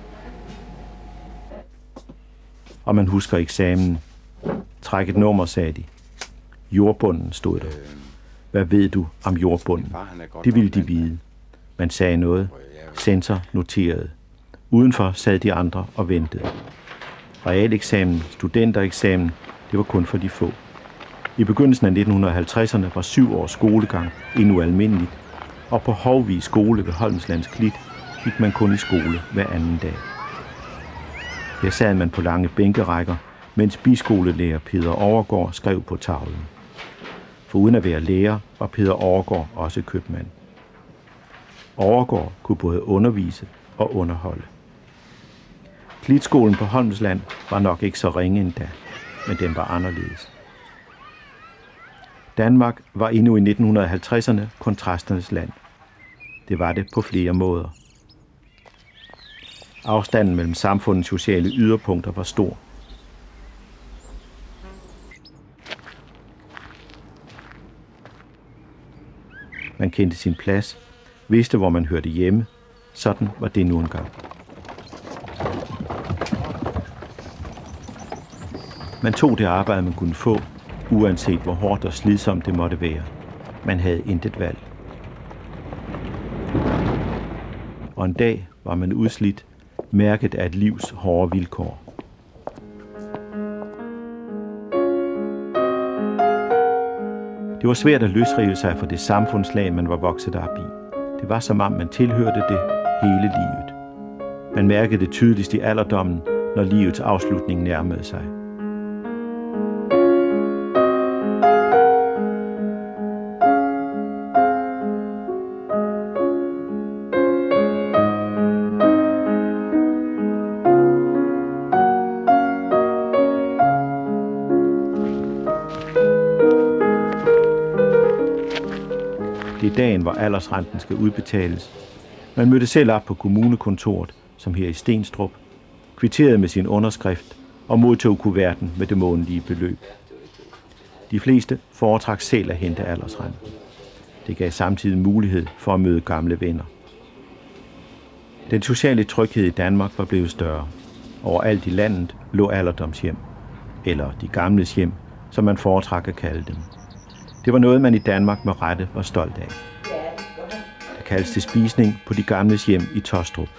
Og man husker eksamen. Træk et nummer, sagde de. Jordbunden stod der. Hvad ved du om jordbunden? Det ville de vide. Man sagde noget. Censor noterede. Udenfor sad de andre og ventede. Realeksamen, studentereksamen, det var kun for de få. I begyndelsen af 1950'erne var 7 års skolegang endnu almindeligt, og på Hovvig skole ved Holmslands Klit gik man kun i skole hver anden dag. Her sad man på lange bænkerækker, mens biskolelærer Peder Overgaard skrev på tavlen. For uden at være lærer, var Peder Overgaard også købmand. Overgaard kunne både undervise og underholde. Klitskolen på Holmsland var nok ikke så ringe endda, men den var anderledes. Danmark var endnu i 1950'erne kontrasternes land. Det var det på flere måder. Afstanden mellem samfundets sociale yderpunkter var stor. Man kendte sin plads, vidste hvor man hørte hjemme. Sådan var det nu engang. Man tog det arbejde, man kunne få, uanset hvor hårdt og slidsomt det måtte være. Man havde intet valg. Og en dag var man udslidt, mærket af et livs hårde vilkår. Det var svært at løsrive sig fra det samfundslag, man var vokset op i. Det var som om, man tilhørte det hele livet. Man mærkede det tydeligst i alderdommen, når livets afslutning nærmede sig. Det er dagen, hvor aldersrenten skal udbetales. Man mødte selv op på kommunekontoret, som her i Stenstrup, kvitterede med sin underskrift og modtog kuverten med det månedlige beløb. De fleste foretrak selv at hente aldersrenten. Det gav samtidig mulighed for at møde gamle venner. Den sociale tryghed i Danmark var blevet større. Overalt i landet lå alderdomshjem, eller de gamles hjem, som man foretrak at kalde dem. Det var noget, man i Danmark med rette var stolt af. Der kaldes til spisning på de gamles hjem i Tåstrup.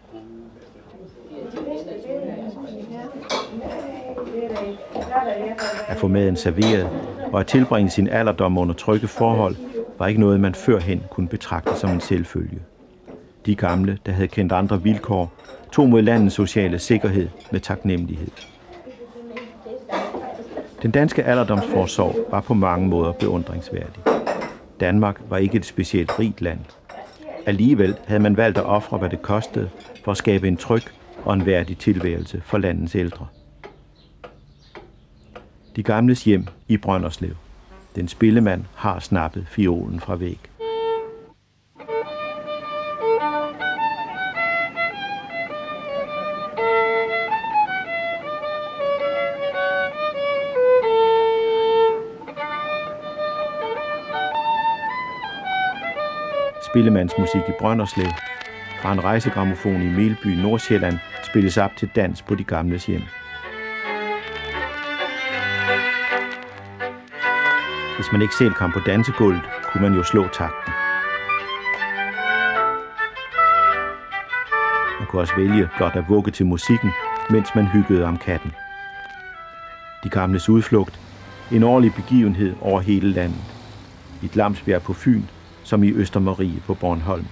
At få maden serveret og at tilbringe sin alderdom under trygge forhold, var ikke noget, man førhen kunne betragte som en selvfølge. De gamle, der havde kendt andre vilkår, tog mod landets sociale sikkerhed med taknemmelighed. Den danske alderdomsforsorg var på mange måder beundringsværdig. Danmark var ikke et specielt rigt land. Alligevel havde man valgt at ofre, hvad det kostede, for at skabe en tryg og en værdig tilværelse for landets ældre. De gamles hjem i Brønderslev. Den spillemand har snappet fiolen fra væg. Spillemandsmusik i Brønderslev fra en rejsegrammofon i Melby, Nordsjælland, spilles op til dans på de gamles hjem. Hvis man ikke selv kom på dansegulvet, kunne man jo slå takten. Man kunne også vælge blot at vugge til musikken, mens man hyggede om katten. De gamles udflugt, en årlig begivenhed over hele landet. I Glamsbjerg på Fyn, som i Østermarie på Bornholm.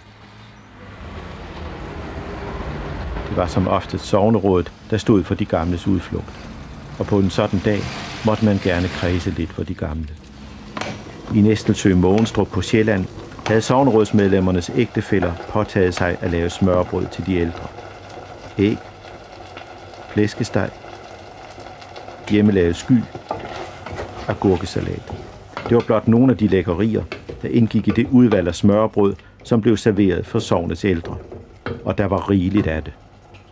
Det var som oftest sognerådet, der stod for de gamles udflugt. Og på en sådan dag måtte man gerne kredse lidt for de gamle. I Næstelsø Mogenstrup på Sjælland havde sognerådsmedlemmernes ægtefæller påtaget sig at lave smørbrød til de ældre. Æg, flæskesteg, hjemmelavet sky og gurkesalat. Det var blot nogle af de lækkerier, der indgik i det udvalg af smørbrød, som blev serveret for sognets ældre. Og der var rigeligt af det.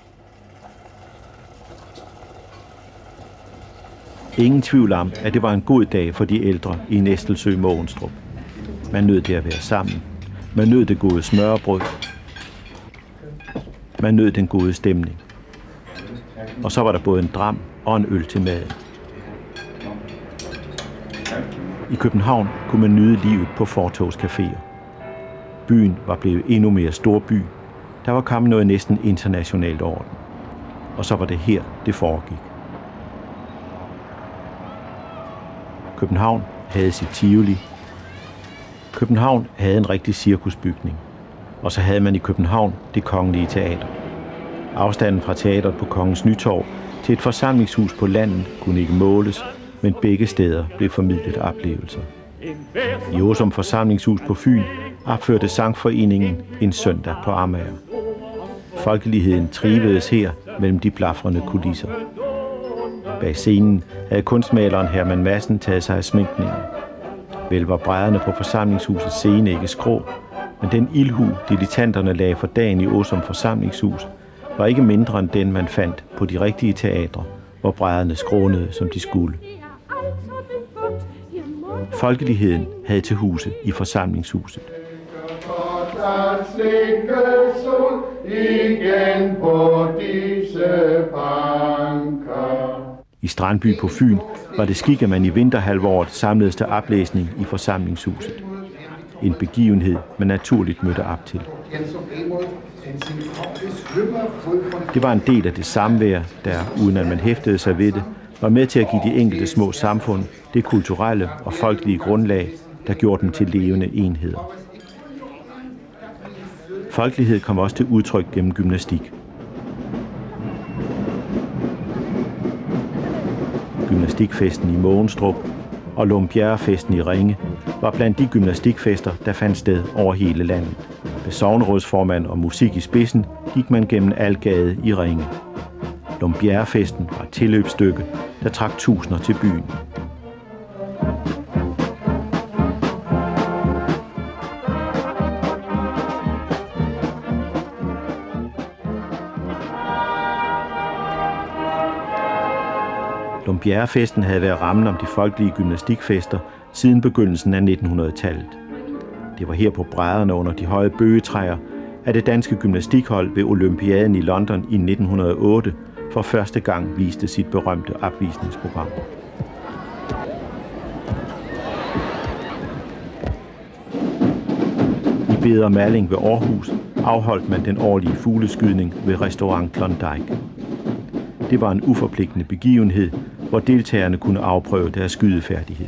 Ingen tvivl om, at det var en god dag for de ældre i Næstelsø Mogenstrup. Man nød det at være sammen. Man nød det gode smørbrød. Man nød den gode stemning. Og så var der både en dram og en øl til maden. I København kunne man nyde livet på fortogscaféer. Byen var blevet endnu mere storby. Der var kommet noget næsten internationalt over den. Og så var det her, det foregik. København havde sit Tivoli. København havde en rigtig cirkusbygning. Og så havde man i København det Kongelige Teater. Afstanden fra teateret på Kongens Nytorv til et forsamlingshus på landet kunne ikke måles, men begge steder blev formidlet oplevelser. I Åsum forsamlingshus på Fyn opførte Sangforeningen en søndag på Amager. Folkeligheden trivedes her mellem de blafrende kulisser. Bag scenen havde kunstmaleren Herman Madsen taget sig af sminkningen. Vel var brædderne på forsamlingshusets scene ikke skrå, men den ildhu, dilettanterne lagde for dagen i Åsum forsamlingshus, var ikke mindre end den, man fandt på de rigtige teatre, hvor brædderne skrånede, som de skulle. Folkeligheden havde til huse i forsamlingshuset. I Strandby på Fyn var det skik, at man i vinterhalvåret samledes til oplæsning i forsamlingshuset. En begivenhed, man naturligt mødte op til. Det var en del af det samvær, der, uden at man hæftede sig ved det, var med til at give de enkelte små samfund det kulturelle og folkelige grundlag, der gjorde dem til levende enheder. Folkelighed kom også til udtryk gennem gymnastik. Gymnastikfesten i Mogenstrup og Lumbjerrefesten i Ringe var blandt de gymnastikfester, der fandt sted over hele landet. Med sognerådsformand og musik i spidsen gik man gennem Algade i Ringe. Lumbjerrefesten var et tilløbsstykke, der trak tusinder til byen. Bjerrefesten havde været rammen om de folkelige gymnastikfester siden begyndelsen af 1900-tallet. Det var her på brædderne under de høje bøgetræer, at det danske gymnastikhold ved Olympiaden i London i 1908 for første gang viste sit berømte opvisningsprogram. I Beder Malling ved Aarhus afholdt man den årlige fugleskydning ved restaurant Klondike. Det var en uforpligtende begivenhed, hvor deltagerne kunne afprøve deres skydefærdighed.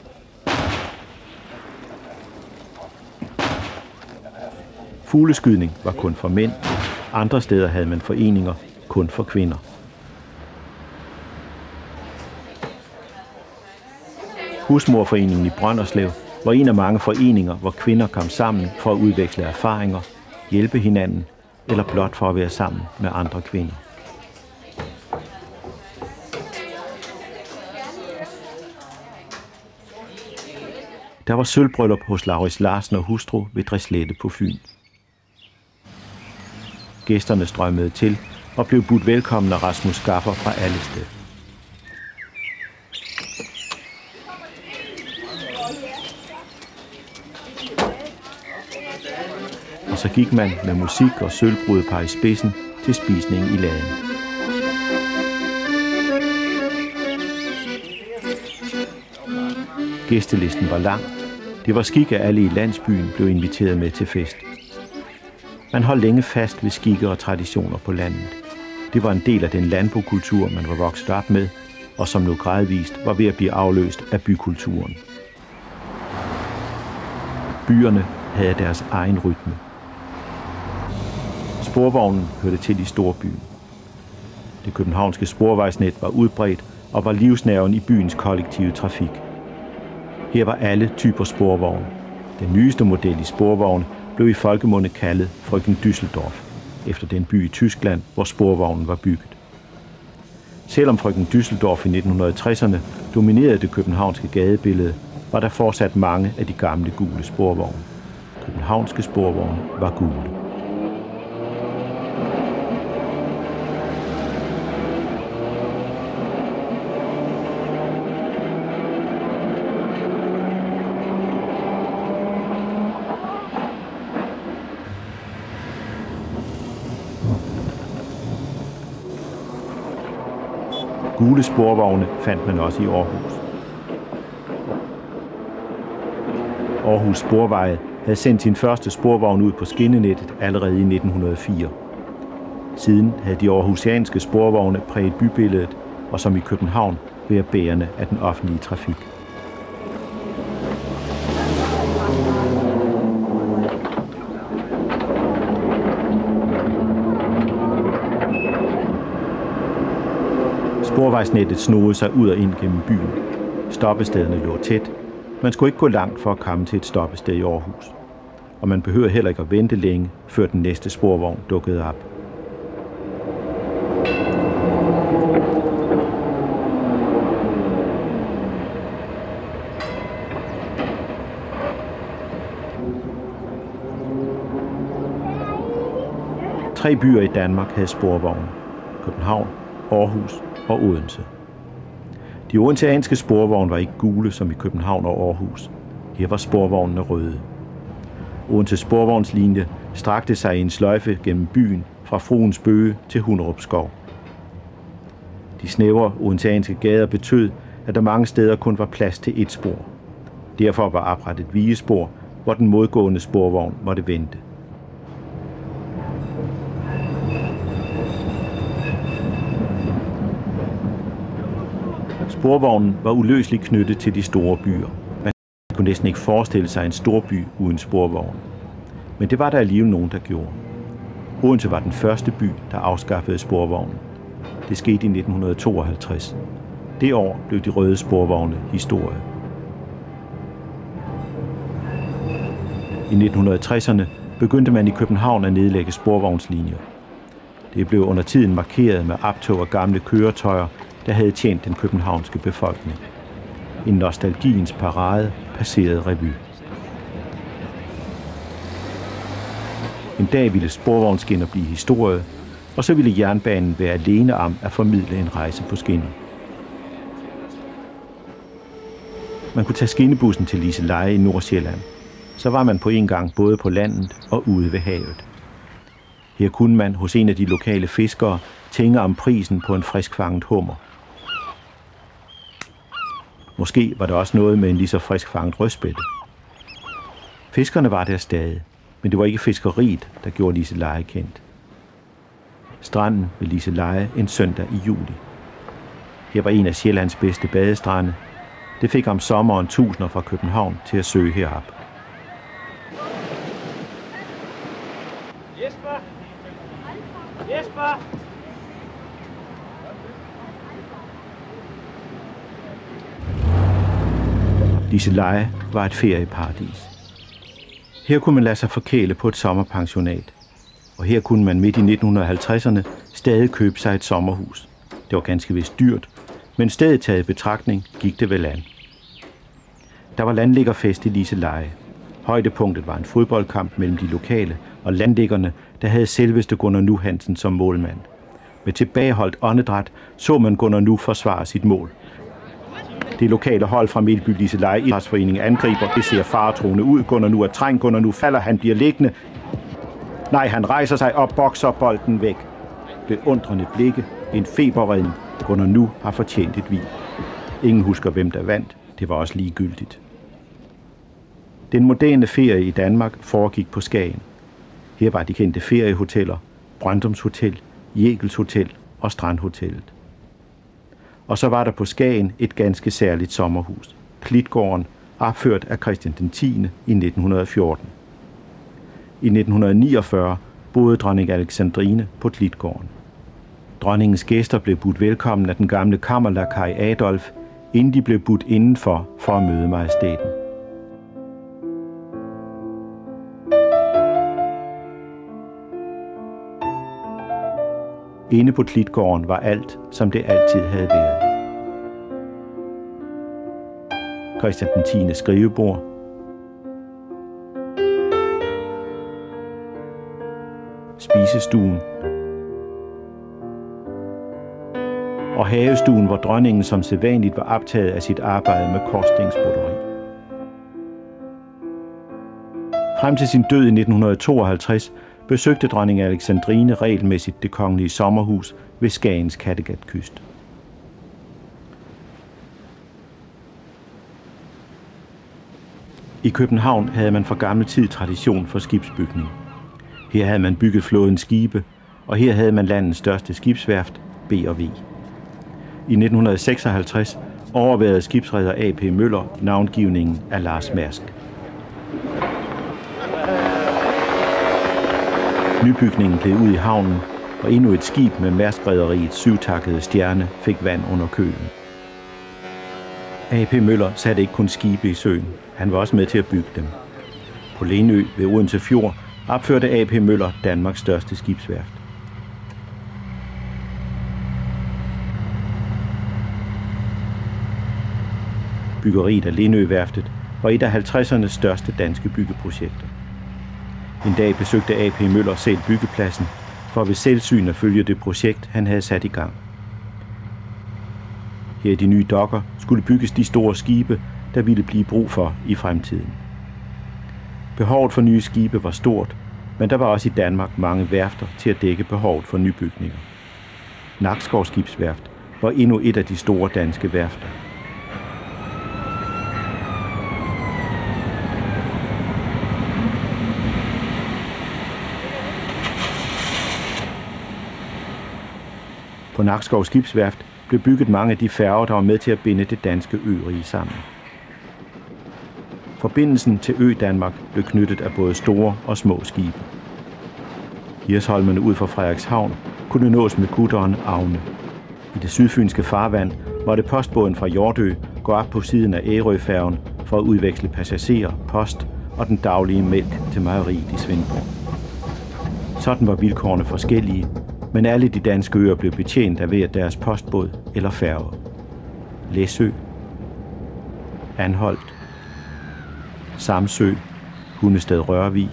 Fugleskydning var kun for mænd. Andre steder havde man foreninger kun for kvinder. Husmorforeningen i Brønderslev var en af mange foreninger, hvor kvinder kom sammen for at udveksle erfaringer, hjælpe hinanden eller blot for at være sammen med andre kvinder. Der var sølvbryllup hos Laurits Larsen og hustru ved Dresslette på Fyn. Gæsterne strømmede til og blev budt velkommen af Rasmus Skaffer fra Allested. Og så gik man med musik og sølvbrudepar i spidsen til spisningen i laden. Gæstelisten var lang. Det var skik, at alle i landsbyen blev inviteret med til fest. Man holdt længe fast ved skikke og traditioner på landet. Det var en del af den landbokultur, man var vokset op med, og som nu gradvist var ved at blive afløst af bykulturen. Byerne havde deres egen rytme. Sporvognen hørte til i storbyen. Det københavnske sporvejsnet var udbredt og var livsnerven i byens kollektive trafik. Her var alle typer sporvogne. Den nyeste model i sporvogne blev i folkemunde kaldet Frøken Düsseldorf, efter den by i Tyskland, hvor sporvognen var bygget. Selvom Frøken Düsseldorf i 1960'erne dominerede det københavnske gadebillede, var der fortsat mange af de gamle gule sporvogne. Københavnske sporvogne var gule. Gule sporvogne fandt man også i Aarhus. Aarhus Sporveje havde sendt sin første sporvogn ud på skinnenettet allerede i 1904. Siden havde de aarhusianske sporvogne præget bybilledet og som i København været bærende af den offentlige trafik. Sporvejsnettet snodede sig ud og ind gennem byen. Stoppestederne lå tæt. Man skulle ikke gå langt for at komme til et stoppested i Aarhus. Og man behøvede heller ikke at vente længe, før den næste sporvogn dukkede op. Tre byer i Danmark havde sporvogne. København, Aarhus og Odense. De odenseanske sporvogne var ikke gule som i København og Aarhus. Her var sporvognene røde. Odense sporvognslinje strakte sig i en sløjfe gennem byen fra Fruens Bøge til Hunderup Skov. De snævre odenseanske gader betød, at der mange steder kun var plads til et spor. Derfor var oprettet vigespor, hvor den modgående sporvogn måtte vente. Sporvognen var uløseligt knyttet til de store byer. Man kunne næsten ikke forestille sig en storby uden sporvogn. Men det var der alligevel nogen, der gjorde. Odense var den første by, der afskaffede sporvognen. Det skete i 1952. Det år blev de røde sporvogne historie. I 1960'erne begyndte man i København at nedlægge sporvognslinjer. Det blev under tiden markeret med optog af gamle køretøjer, der havde tjent den københavnske befolkning. En nostalgiens parade passerede revy. En dag ville sporvognsskinner blive historie, og så ville jernbanen være alene om at formidle en rejse på skinner. man kunne tage skinnebussen til Liseleje i Nordsjælland, så var man på en gang både på landet og ude ved havet. Her kunne man hos en af de lokale fiskere tænke om prisen på en friskfanget hummer. Måske var der også noget med en lige så friskfanget rødspætte. Fiskerne var der stadig, men det var ikke fiskeriet, der gjorde Liseleje kendt. Stranden ved Liseleje en søndag i juli. Her var en af Sjællands bedste badestrande. Det fik om sommeren tusinder fra København til at søge herop. Jesper! Jesper! Liseleje var et ferieparadis. Her kunne man lade sig forkæle på et sommerpensionat, og her kunne man midt i 1950'erne stadig købe sig et sommerhus. Det var ganske vist dyrt, men stedet taget i betragtning gik det ved land. Der var landliggerfest i Liseleje. Højdepunktet var en fodboldkamp mellem de lokale og landliggerne, der havde selveste Gunnar Nu Hansen som målmand. Med tilbageholdt åndedræt så man Gunnar Nu forsvare sit mål. Det lokale hold fra Melby Liseleje Idrætsforening angriber. Det ser faretruende ud. Gunnar Nu er trængt. Gunnar Nu falder. Han bliver liggende. Nej, han rejser sig og bokser bolden væk. Beundrende blikke. En feberredning. Gunnar Nu har fortjent et hvil. Ingen husker, hvem der vandt. Det var også ligegyldigt. Den moderne ferie i Danmark foregik på Skagen. Her var de kendte feriehoteller, Brøndums Hotel, Jegels Hotel og Strandhotellet. Og så var der på Skagen et ganske særligt sommerhus, Klitgården, opført af Christian den 10. i 1914. I 1949 boede dronning Alexandrine på Klitgården. Dronningens gæster blev budt velkommen af den gamle kammerlakaj Adolf, inden de blev budt indenfor for at møde majestæten. Inde på Klitgården var alt, som det altid havde været. Christian den 10. skrivebord, spisestuen og havestuen, hvor dronningen som sædvanligt var optaget af sit arbejde med korsstensbroderi. Frem til sin død i 1952 besøgte dronning Alexandrine regelmæssigt det kongelige sommerhus ved Skagens Kattegatkyst. I København havde man fra gammel tid tradition for skibsbygning. Her havde man bygget flådens skibe, og her havde man landets største skibsværft, B&V. I 1956 overværede skibsreder A.P. Møller navngivningen af Lars Mærsk. Nybygningen blev ud i havnen, og endnu et skib med Mærsk-rederiets syvtakkede stjerne fik vand under kølen. A.P. Møller satte ikke kun skibe i søen, han var også med til at bygge dem. På Lænø ved Odense Fjord opførte A.P. Møller Danmarks største skibsværft. Byggeriet af Lænøværftet var et af 50'ernes største danske byggeprojekter. En dag besøgte A.P. Møller selv byggepladsen for ved selvsyn at følge det projekt, han havde sat i gang. Her i de nye dokker skulle bygges de store skibe, der ville blive brug for i fremtiden. Behovet for nye skibe var stort, men der var også i Danmark mange værfter til at dække behovet for nybygninger. Nakskov Skibsværft var endnu et af de store danske værfter. På Nakskov Skibsværft blev bygget mange af de færger, der var med til at binde det danske ørige sammen. Forbindelsen til Ø-Danmark blev knyttet af både store og små skibe. Hirsholmene ud for Frederikshavn kunne nås med kutteren Agne. I det sydfynske farvand måtte postbåden fra Hjortø gå op på siden af Ærøfærgen for at udveksle passagerer, post og den daglige mælk til mejeriet i Svendborg. Sådan var vilkårene forskellige, men alle de danske øer blev betjent af hver deres postbåd eller færge. Læsø, Anholt, Samsø, Hundested-Rørvig,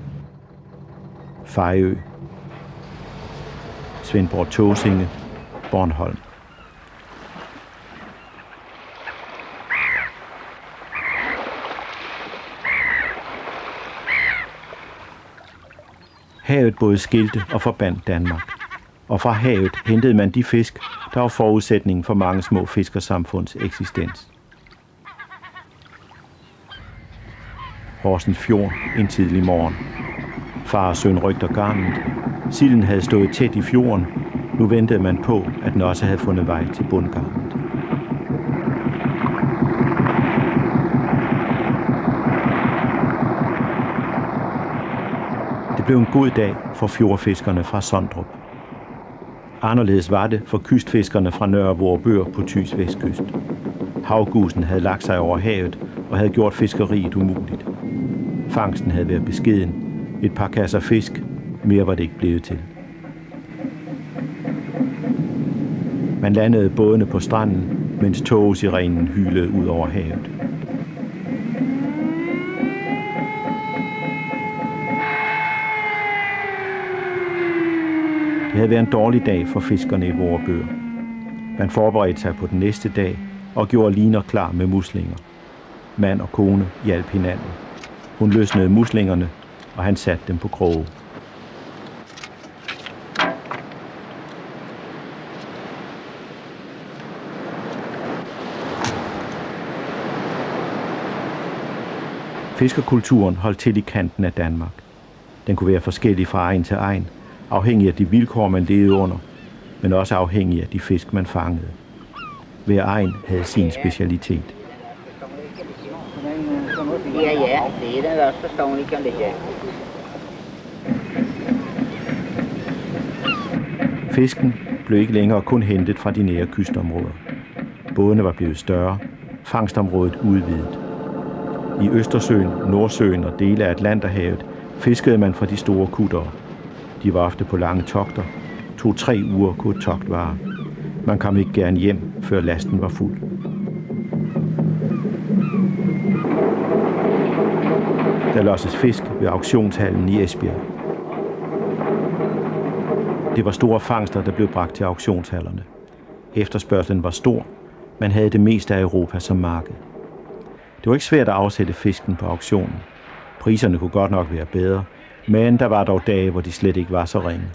Fejø, Svendborg-Tåsinge, Bornholm. Havet både skilte og forbandt Danmark. Og fra havet hentede man de fisk, der var forudsætningen for mange små fiskersamfunds eksistens. Horsens Fjord en tidlig morgen. Far og søn rygter garnet. Silden havde stået tæt i fjorden. Nu ventede man på, at den også havde fundet vej til bundgarnet. Det blev en god dag for fjordfiskerne fra Sondrup. Anderledes var det for kystfiskerne fra Nørre Vorupør på Thys vestkyst. Havgusen havde lagt sig over havet og havde gjort fiskeriet umuligt. Fangsten havde været beskeden. Et par kasser fisk. Mere var det ikke blevet til. Man landede bådene på stranden, mens togesirenen hylede ud over havet. Det havde været en dårlig dag for fiskerne i Vorupør. Man forberedte sig på den næste dag og gjorde liner klar med muslinger. Mand og kone hjalp hinanden. Hun løsnede muslingerne, og han satte dem på kroge. Fiskerkulturen holdt til i kanten af Danmark. Den kunne være forskellig fra egen til egen, afhængig af de vilkår, man levede under, men også afhængig af de fisk, man fangede. Hver egen havde sin specialitet. Ja, det er den også forstående, kan det ikke. Fisken blev ikke længere kun hentet fra de nære kystområder. Bådene var blevet større, fangstområdet udvidet. I Østersøen, Nordsøen og dele af Atlanterhavet fiskede man fra de store kuttere. De var ofte på lange togter. 2-3 uger kunne et togt vare. Man kom ikke gerne hjem, før lasten var fuld. Der losses fisk ved auktionshallen i Esbjerg. Det var store fangster, der blev bragt til auktionshallerne. Efterspørgslen var stor. Man havde det meste af Europa som marked. Det var ikke svært at afsætte fisken på auktionen. Priserne kunne godt nok være bedre, men der var dog dage, hvor de slet ikke var så ringe.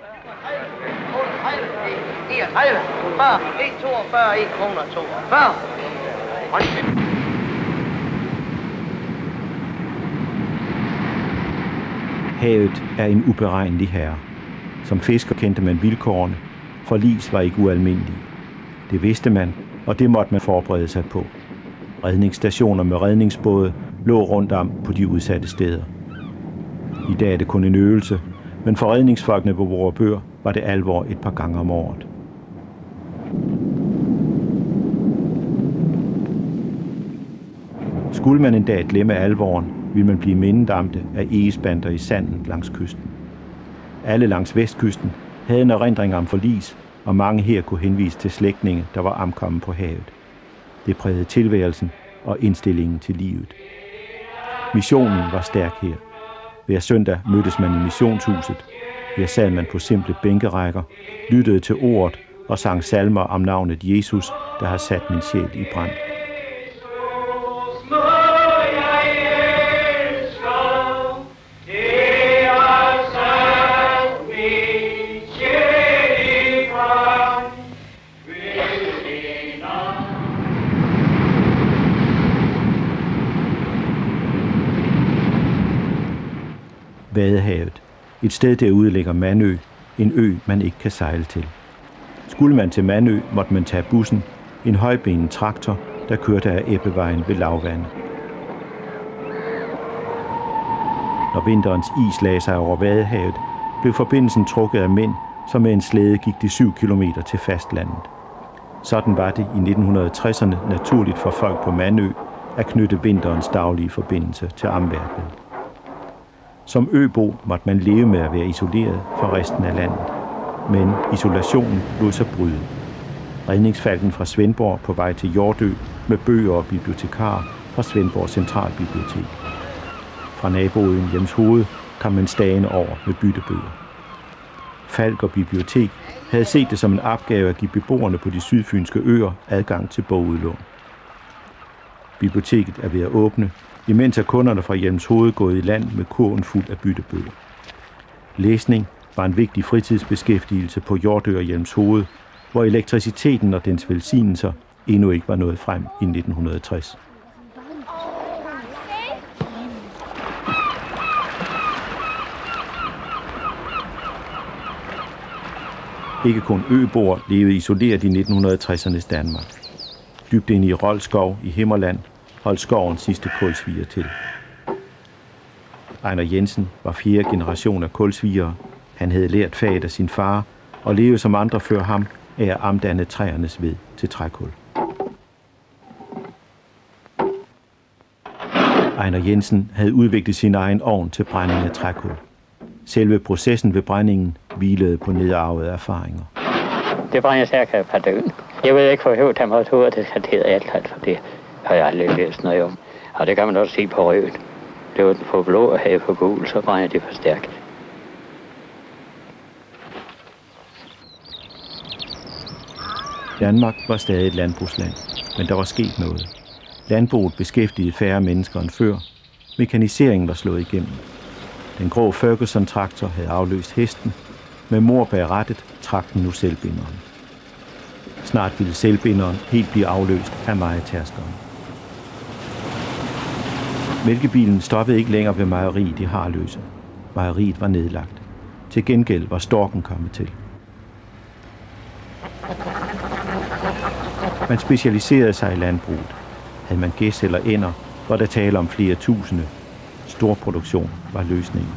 39, 40, 1,42, 1 kroner 42. Havet er en uberegnelig herre. Som fisker kendte man vilkårene. Forlis var ikke ualmindelige. Det vidste man, og det måtte man forberede sig på. Redningsstationer med redningsbåde lå rundt om på de udsatte steder. I dag er det kun en øvelse, men for redningsfolkene på Vorupør var det alvor et par gange om året. Skulle man en dag glemme alvoren, ville man blive mindet om det af egespanter i sanden langs kysten. Alle langs vestkysten havde en erindring om forlis, og mange her kunne henvise til slægtninge, der var omkommet på havet. Det prægede tilværelsen og indstillingen til livet. Missionen var stærk her. Hver søndag mødtes man i missionshuset. Her sad man på simple bænkerækker, lyttede til ordet og sang salmer om navnet Jesus, der har sat min sjæl i brand. Vadehavet. Et sted derude ligger Mandø, en ø, man ikke kan sejle til. Skulle man til Mandø, måtte man tage bussen, en højbenet traktor, der kørte af Ebbevejen ved lavvand. Når vinterens is lagde sig over Vadehavet, blev forbindelsen trukket af mænd, som med en slæde gik de 7 kilometer til fastlandet. Sådan var det i 1960'erne naturligt for folk på Mandø at knytte vinterens daglige forbindelse til omverdenen. Som øbo måtte man leve med at være isoleret fra resten af landet, men isolationen lod sig bryde. Redningsfalken fra Svendborg på vej til Hjortø med bøger og bibliotekarer fra Svendborg Centralbibliotek. Fra naboøen Jemshoved kom man stagende over med byttebøger. Falk og bibliotek havde set det som en opgave at give beboerne på de sydfynske øer adgang til bogudlån. Biblioteket er ved at åbne, imens er kunderne fra Jemshoved gået i land med kurven fuld af byttebøger. Læsning var en vigtig fritidsbeskæftigelse på Hjortøgerhjelmshoved, hvor elektriciteten og dens velsignelser endnu ikke var nået frem i 1960. Ikke kun øboer levede isoleret i 1960'ernes Danmark. Dybt inde i Rold skov i Himmerland holdt skovens sidste kulsviger til. Ejner Jensen var 4. generation af kulsvigere. Han havde lært faget af sin far og levede som andre før ham af at omdanne træernes ved til trækul. Ejner Jensen havde udviklet sin egen ovn til brænding af trækul. Selve processen ved brændingen hvilede på nedarvede erfaringer. Det brænder cirka per døgn. Jeg ved ikke, hvor højt temperaturer det skal til alt, for det har jeg aldrig læst noget om. Og det kan man også se på røden. Det var på blå og have på gul, så brænder det for stærkt. Danmark var stadig et landbrugsland, men der var sket noget. Landbruget beskæftigede færre mennesker end før. Mekaniseringen var slået igennem. Den grå Ferguson-traktor havde afløst hesten. Med mor bag rattet trak den nu selvbinderen. Snart ville selvbinderen helt blive afløst af mejetærskeren. Mælkebilen stoppede ikke længere ved mejeriet i Harløse. Mejeriet var nedlagt. Til gengæld var storken kommet til. Man specialiserede sig i landbruget. Havde man gæs eller ænder, var der tale om flere tusinde. Storproduktion var løsningen.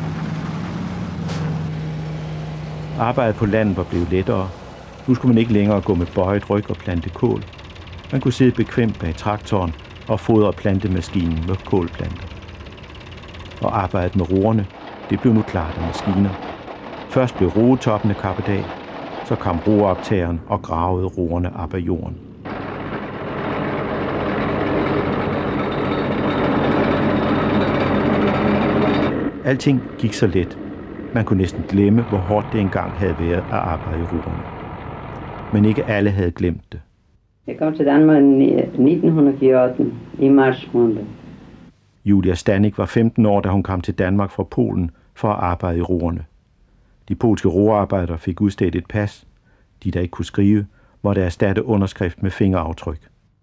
Arbejdet på landet var blevet lettere. Nu skulle man ikke længere gå med bøjet ryg og plante kål. Man kunne sidde bekvemt bag traktoren og fodre plantemaskinen med kålplanter. Og arbejdet med roerne, det blev nu klart af maskiner. Først blev roetoppene kappet af, så kom roeoptageren og gravede roerne op af jorden. Alting gik så let. Man kunne næsten glemme, hvor hårdt det engang havde været at arbejde i roerne. Men ikke alle havde glemt det. Jeg kom til Danmark i 1914 i marts måned. Julia Stanik var 15 år, da hun kom til Danmark fra Polen for at arbejde i roerne. De polske roearbejdere fik udstedt et pas. De, der ikke kunne skrive, måtte erstatte underskrift med fingeraftryk.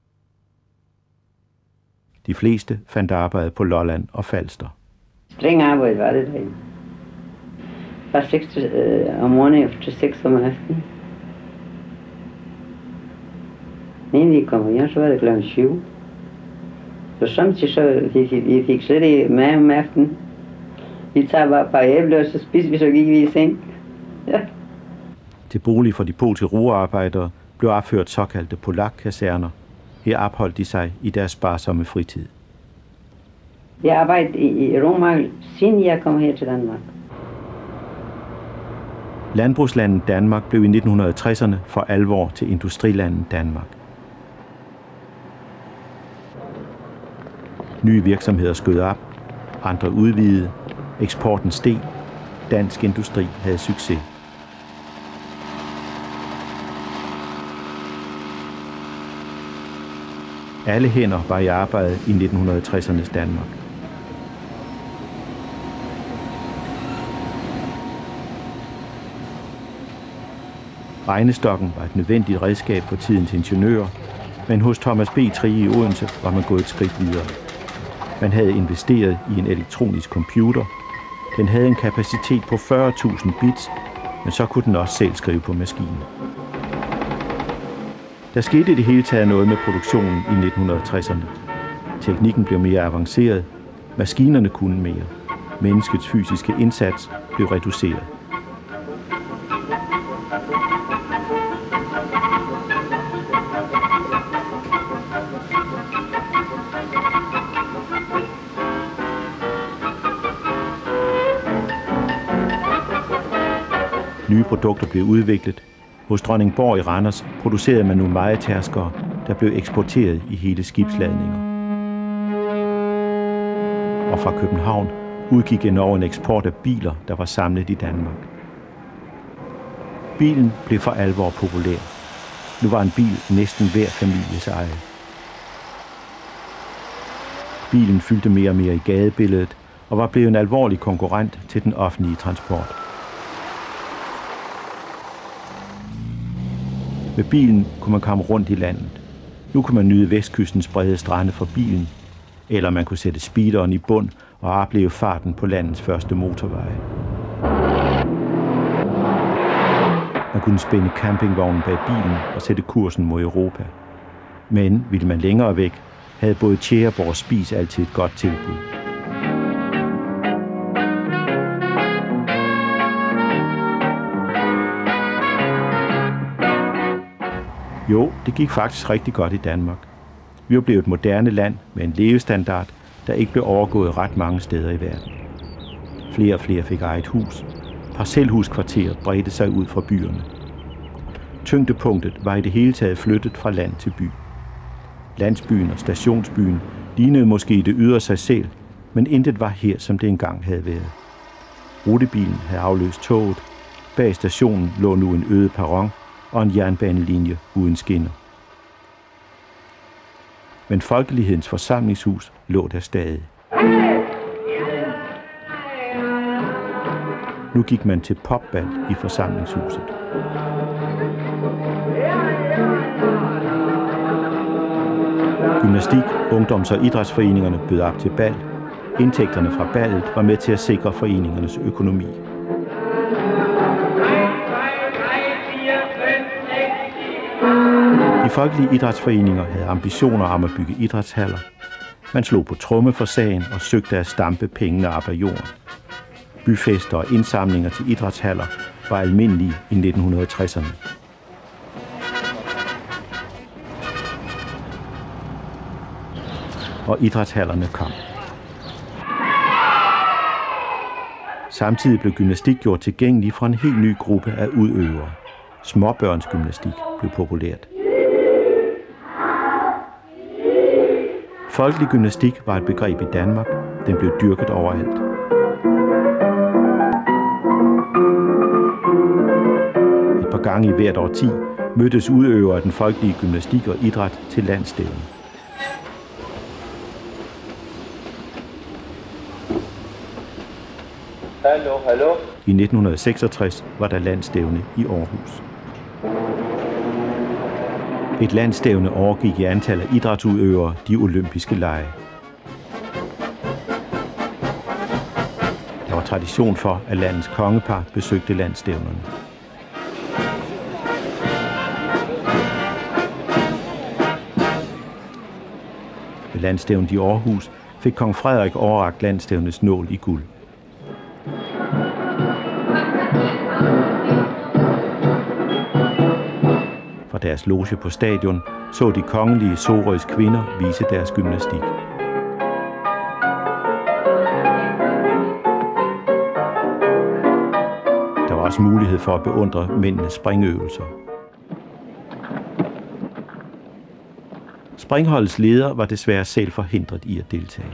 De fleste fandt arbejde på Lolland og Falster. Streng arbejde var det derinde. Fra 6 om morgenen til 6 om aftenen. Inden vi kom hjem, så var det klokken 7. Så samtidig så vi fik slet ikke mad om aftenen. Vi tager bare et par æbler, og så spiste vi, så gik vi i seng. Ja. Til bolig for de polske roearbejdere blev opført såkaldte polakkaserner. Her opholdt de sig i deres sparsomme fritid. Jeg arbejdede i Romagl, siden jeg kom her til Danmark. Landbrugslandet Danmark blev i 1960'erne for alvor til industrilandet Danmark. Nye virksomheder skød op, andre udvidede, eksporten steg, dansk industri havde succes. Alle hænder var i arbejde i 1960'ernes Danmark. Regnestokken var et nødvendigt redskab for tidens ingeniører, men hos Thomas B. Thrige i Odense var man gået et skridt videre. Man havde investeret i en elektronisk computer. Den havde en kapacitet på 40.000 bits, men så kunne den også selv skrive på maskinen. Der skete i det hele taget noget med produktionen i 1960'erne. Teknikken blev mere avanceret, maskinerne kunne mere. Menneskets fysiske indsats blev reduceret. Nye produkter blev udviklet. Hos Dronningborg i Randers producerede man nu mejetærskere, der blev eksporteret i hele skibsladninger. Og fra København udgik endnu en eksport af biler, der var samlet i Danmark. Bilen blev for alvor populær. Nu var en bil næsten hver families eje. Bilen fyldte mere og mere i gadebilledet, og var blevet en alvorlig konkurrent til den offentlige transport. Med bilen kunne man komme rundt i landet. Nu kunne man nyde vestkystens brede strande fra bilen, eller man kunne sætte speederen i bund og opleve farten på landets første motorveje. Man kunne spænde campingvognen bag bilen og sætte kursen mod Europa. Men ville man længere væk, havde både Tjæreborg og Spis altid et godt tilbud. Jo, det gik faktisk rigtig godt i Danmark. Vi var blevet et moderne land med en levestandard, der ikke blev overgået ret mange steder i verden. Flere og flere fik eget hus. Parcelhuskvarteret bredte sig ud fra byerne. Tyngdepunktet var i det hele taget flyttet fra land til by. Landsbyen og stationsbyen lignede måske det ydre sig selv, men intet var her, som det engang havde været. Rutebilen havde afløst toget. Bag stationen lå nu en øde perron og en jernbanelinje uden skinner. Men Folkelighedens forsamlingshus lå der stadig. Nu gik man til popbal i forsamlingshuset. Gymnastik, ungdoms- og idrætsforeningerne bød op til bal. Indtægterne fra ballet var med til at sikre foreningernes økonomi. De folkelige idrætsforeninger havde ambitioner om at bygge idrætshaller. Man slog på tromme for sagen og søgte at stampe pengene op af jorden. Byfester og indsamlinger til idrætshaller var almindelige i 1960'erne. Og idrætshallerne kom. Samtidig blev gymnastik gjort tilgængelig for en helt ny gruppe af udøvere. Småbørnsgymnastik blev populært. Folkelig gymnastik var et begreb i Danmark. Den blev dyrket overalt. Et par gange i hvert årti mødtes udøvere af den folkelige gymnastik og idræt til landsstævne. Hallo. I 1966 var der landsstævne i Aarhus. Et landsstævne overgik i antal af idrætsudøvere de olympiske lege. Der var tradition for, at landets kongepar besøgte landsstævnerne. Ved landstævnet i Aarhus fik kong Frederik overrakt landstævnets nål i guld. Fra deres loge på stadion så de kongelige Sorøs kvinder vise deres gymnastik. Der var også mulighed for at beundre mændenes springøvelser. Springholdets leder var desværre selv forhindret i at deltage.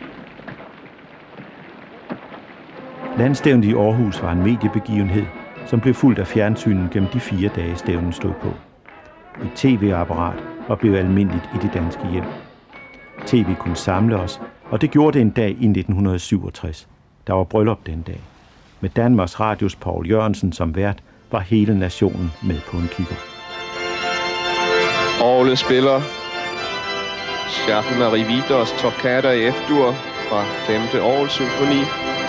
Landstævnet i Aarhus var en mediebegivenhed, som blev fulgt af fjernsynen gennem de 4 dage stævnen stod på. Et tv-apparat var blevet almindeligt i de danske hjem. TV kunne samle os, og det gjorde det en dag i 1967. Der var bryllup den dag. Med Danmarks Radios Poul Jørgensen som vært, var hele nationen med på en kigger. Orglet spiller Schaffen Marie Widers Toccata i F-dur fra 5. orgelsymfoni.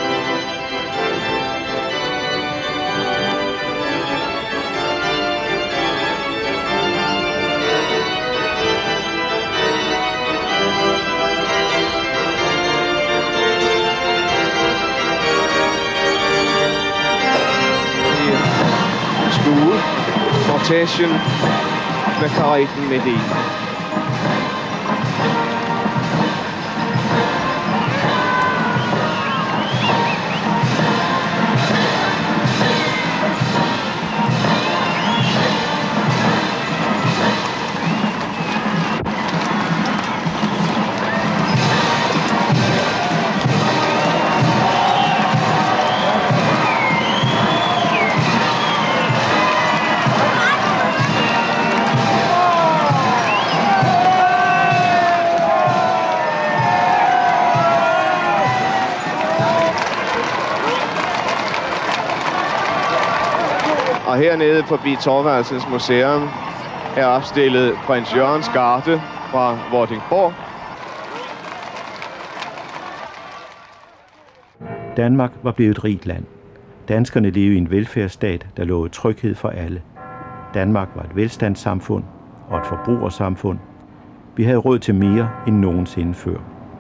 Mortagen med kareten med det. Og hernede forbi Thorvaldsens Museum er opstillet prins Jørgens garde fra Vordingborg. Danmark var blevet et rigt land. Danskerne levede i en velfærdsstat, der lovede tryghed for alle. Danmark var et velstandssamfund og et forbrugersamfund. Vi havde råd til mere end nogensinde før.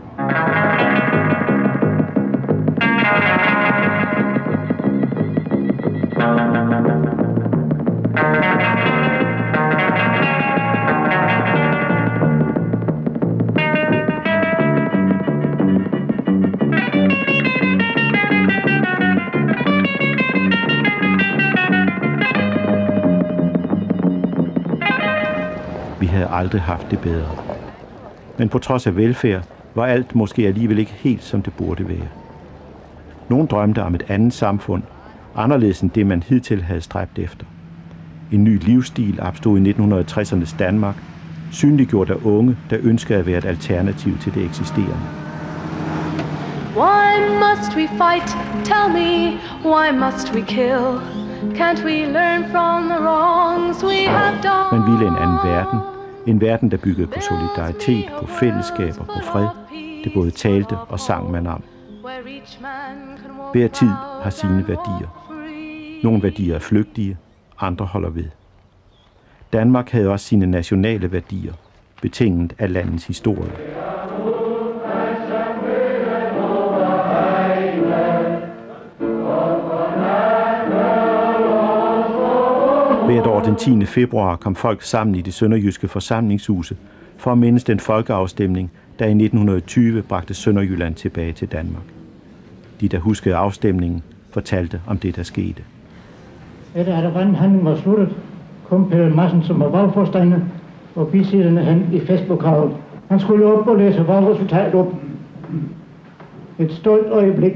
Vi havde aldrig haft det bedre. Men på trods af velfærd, var alt måske alligevel ikke helt, som det burde være. Nogle drømte om et andet samfund, anderledes end det, man hidtil havde stræbt efter. En ny livsstil opstod i 1960'ernes Danmark, synliggjort af unge, der ønskede at være et alternativ til det eksisterende. Why must we fight? Tell me, why must we kill? Can't we learn from the wrongs we have done? Man ville en anden verden. En verden, der byggede på solidaritet, på fællesskab og på fred. Det både talte og sang man om. Hver tid har sine værdier. Nogle værdier er flygtige, andre holder ved. Danmark havde også sine nationale værdier, betinget af landets historie. Hvert år den 10. februar kom folk sammen i de sønderjyske forsamlingshuse for at mindes den folkeafstemning, der i 1920 bragte Sønderjylland tilbage til Danmark. De, der huskede afstemningen, fortalte om det, der skete. Efter at randhandlen var sluttet, kom Peder Madsen, som var valgforstander, og bisiddende hen i festlokalet. Han skulle op og læse valgresultatet op. Et stolt øjeblik.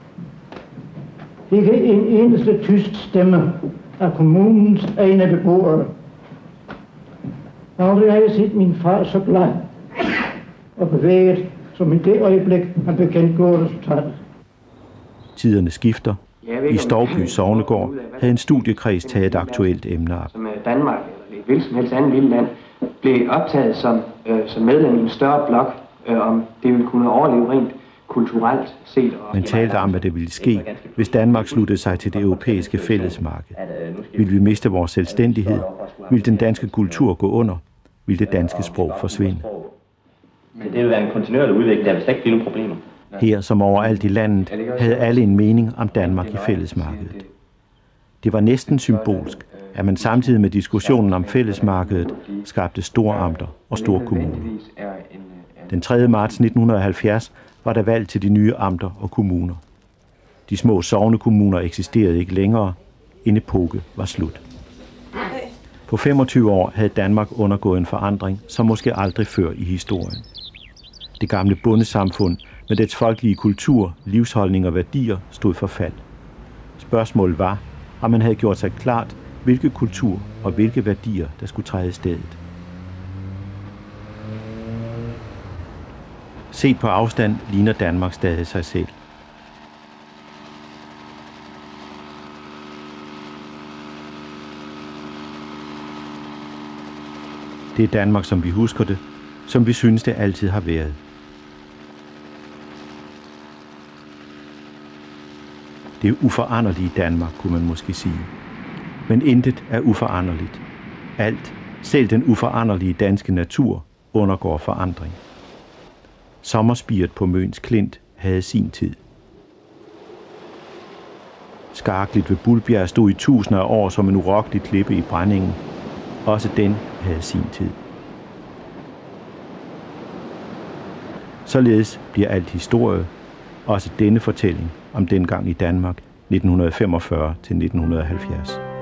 Ikke en eneste tysk stemme af kommunens egne beboere. Aldrig har jeg set min far så glad og bevæget, som i det øjeblik, han bekendtgjorde resultatet. Tiderne skifter. I Stouby Sognegård havde en studiekreds taget et aktuelt emne op. Som Danmark eller et hvilket som helst andet lille land blev optaget som medlem i en større blok, om det ville kunne overleve rent kulturelt set. Man talte om, hvad det ville ske, hvis Danmark sluttede sig til det europæiske fællesmarked. Ville vi miste vores selvstændighed? Ville den danske kultur gå under? Ville det danske sprog forsvinde? Men det vil være en kontinuerlig udvikling, der vil slet ikke blive nogen problemer. Her som overalt i landet havde alle en mening om Danmark i fællesmarkedet. Det var næsten symbolsk, at man samtidig med diskussionen om fællesmarkedet skabte store amter og store kommuner. Den 3. marts 1970 var der valg til de nye amter og kommuner. De små sognekommuner eksisterede ikke længere. En epoke var slut. På 25 år havde Danmark undergået en forandring, som måske aldrig før i historien. Det gamle bondesamfund med dets folkelige kultur, livsholdning og værdier stod for fald. Spørgsmålet var, om man havde gjort sig klart, hvilke kultur og hvilke værdier, der skulle træde i stedet. Set på afstand ligner Danmark stadig sig selv. Det er Danmark, som vi husker det, som vi synes, det altid har været. Det er uforanderlige Danmark, kunne man måske sige. Men intet er uforanderligt. Alt, selv den uforanderlige danske natur, undergår forandring. Sommerspiret på Møns Klint havde sin tid. Skarkligt ved Bulbjerg stod i tusinder af år som en urokkelig klippe i brændingen. Også den havde sin tid. Således bliver alt historie, også denne fortælling om dengang i Danmark 1945 til 1970.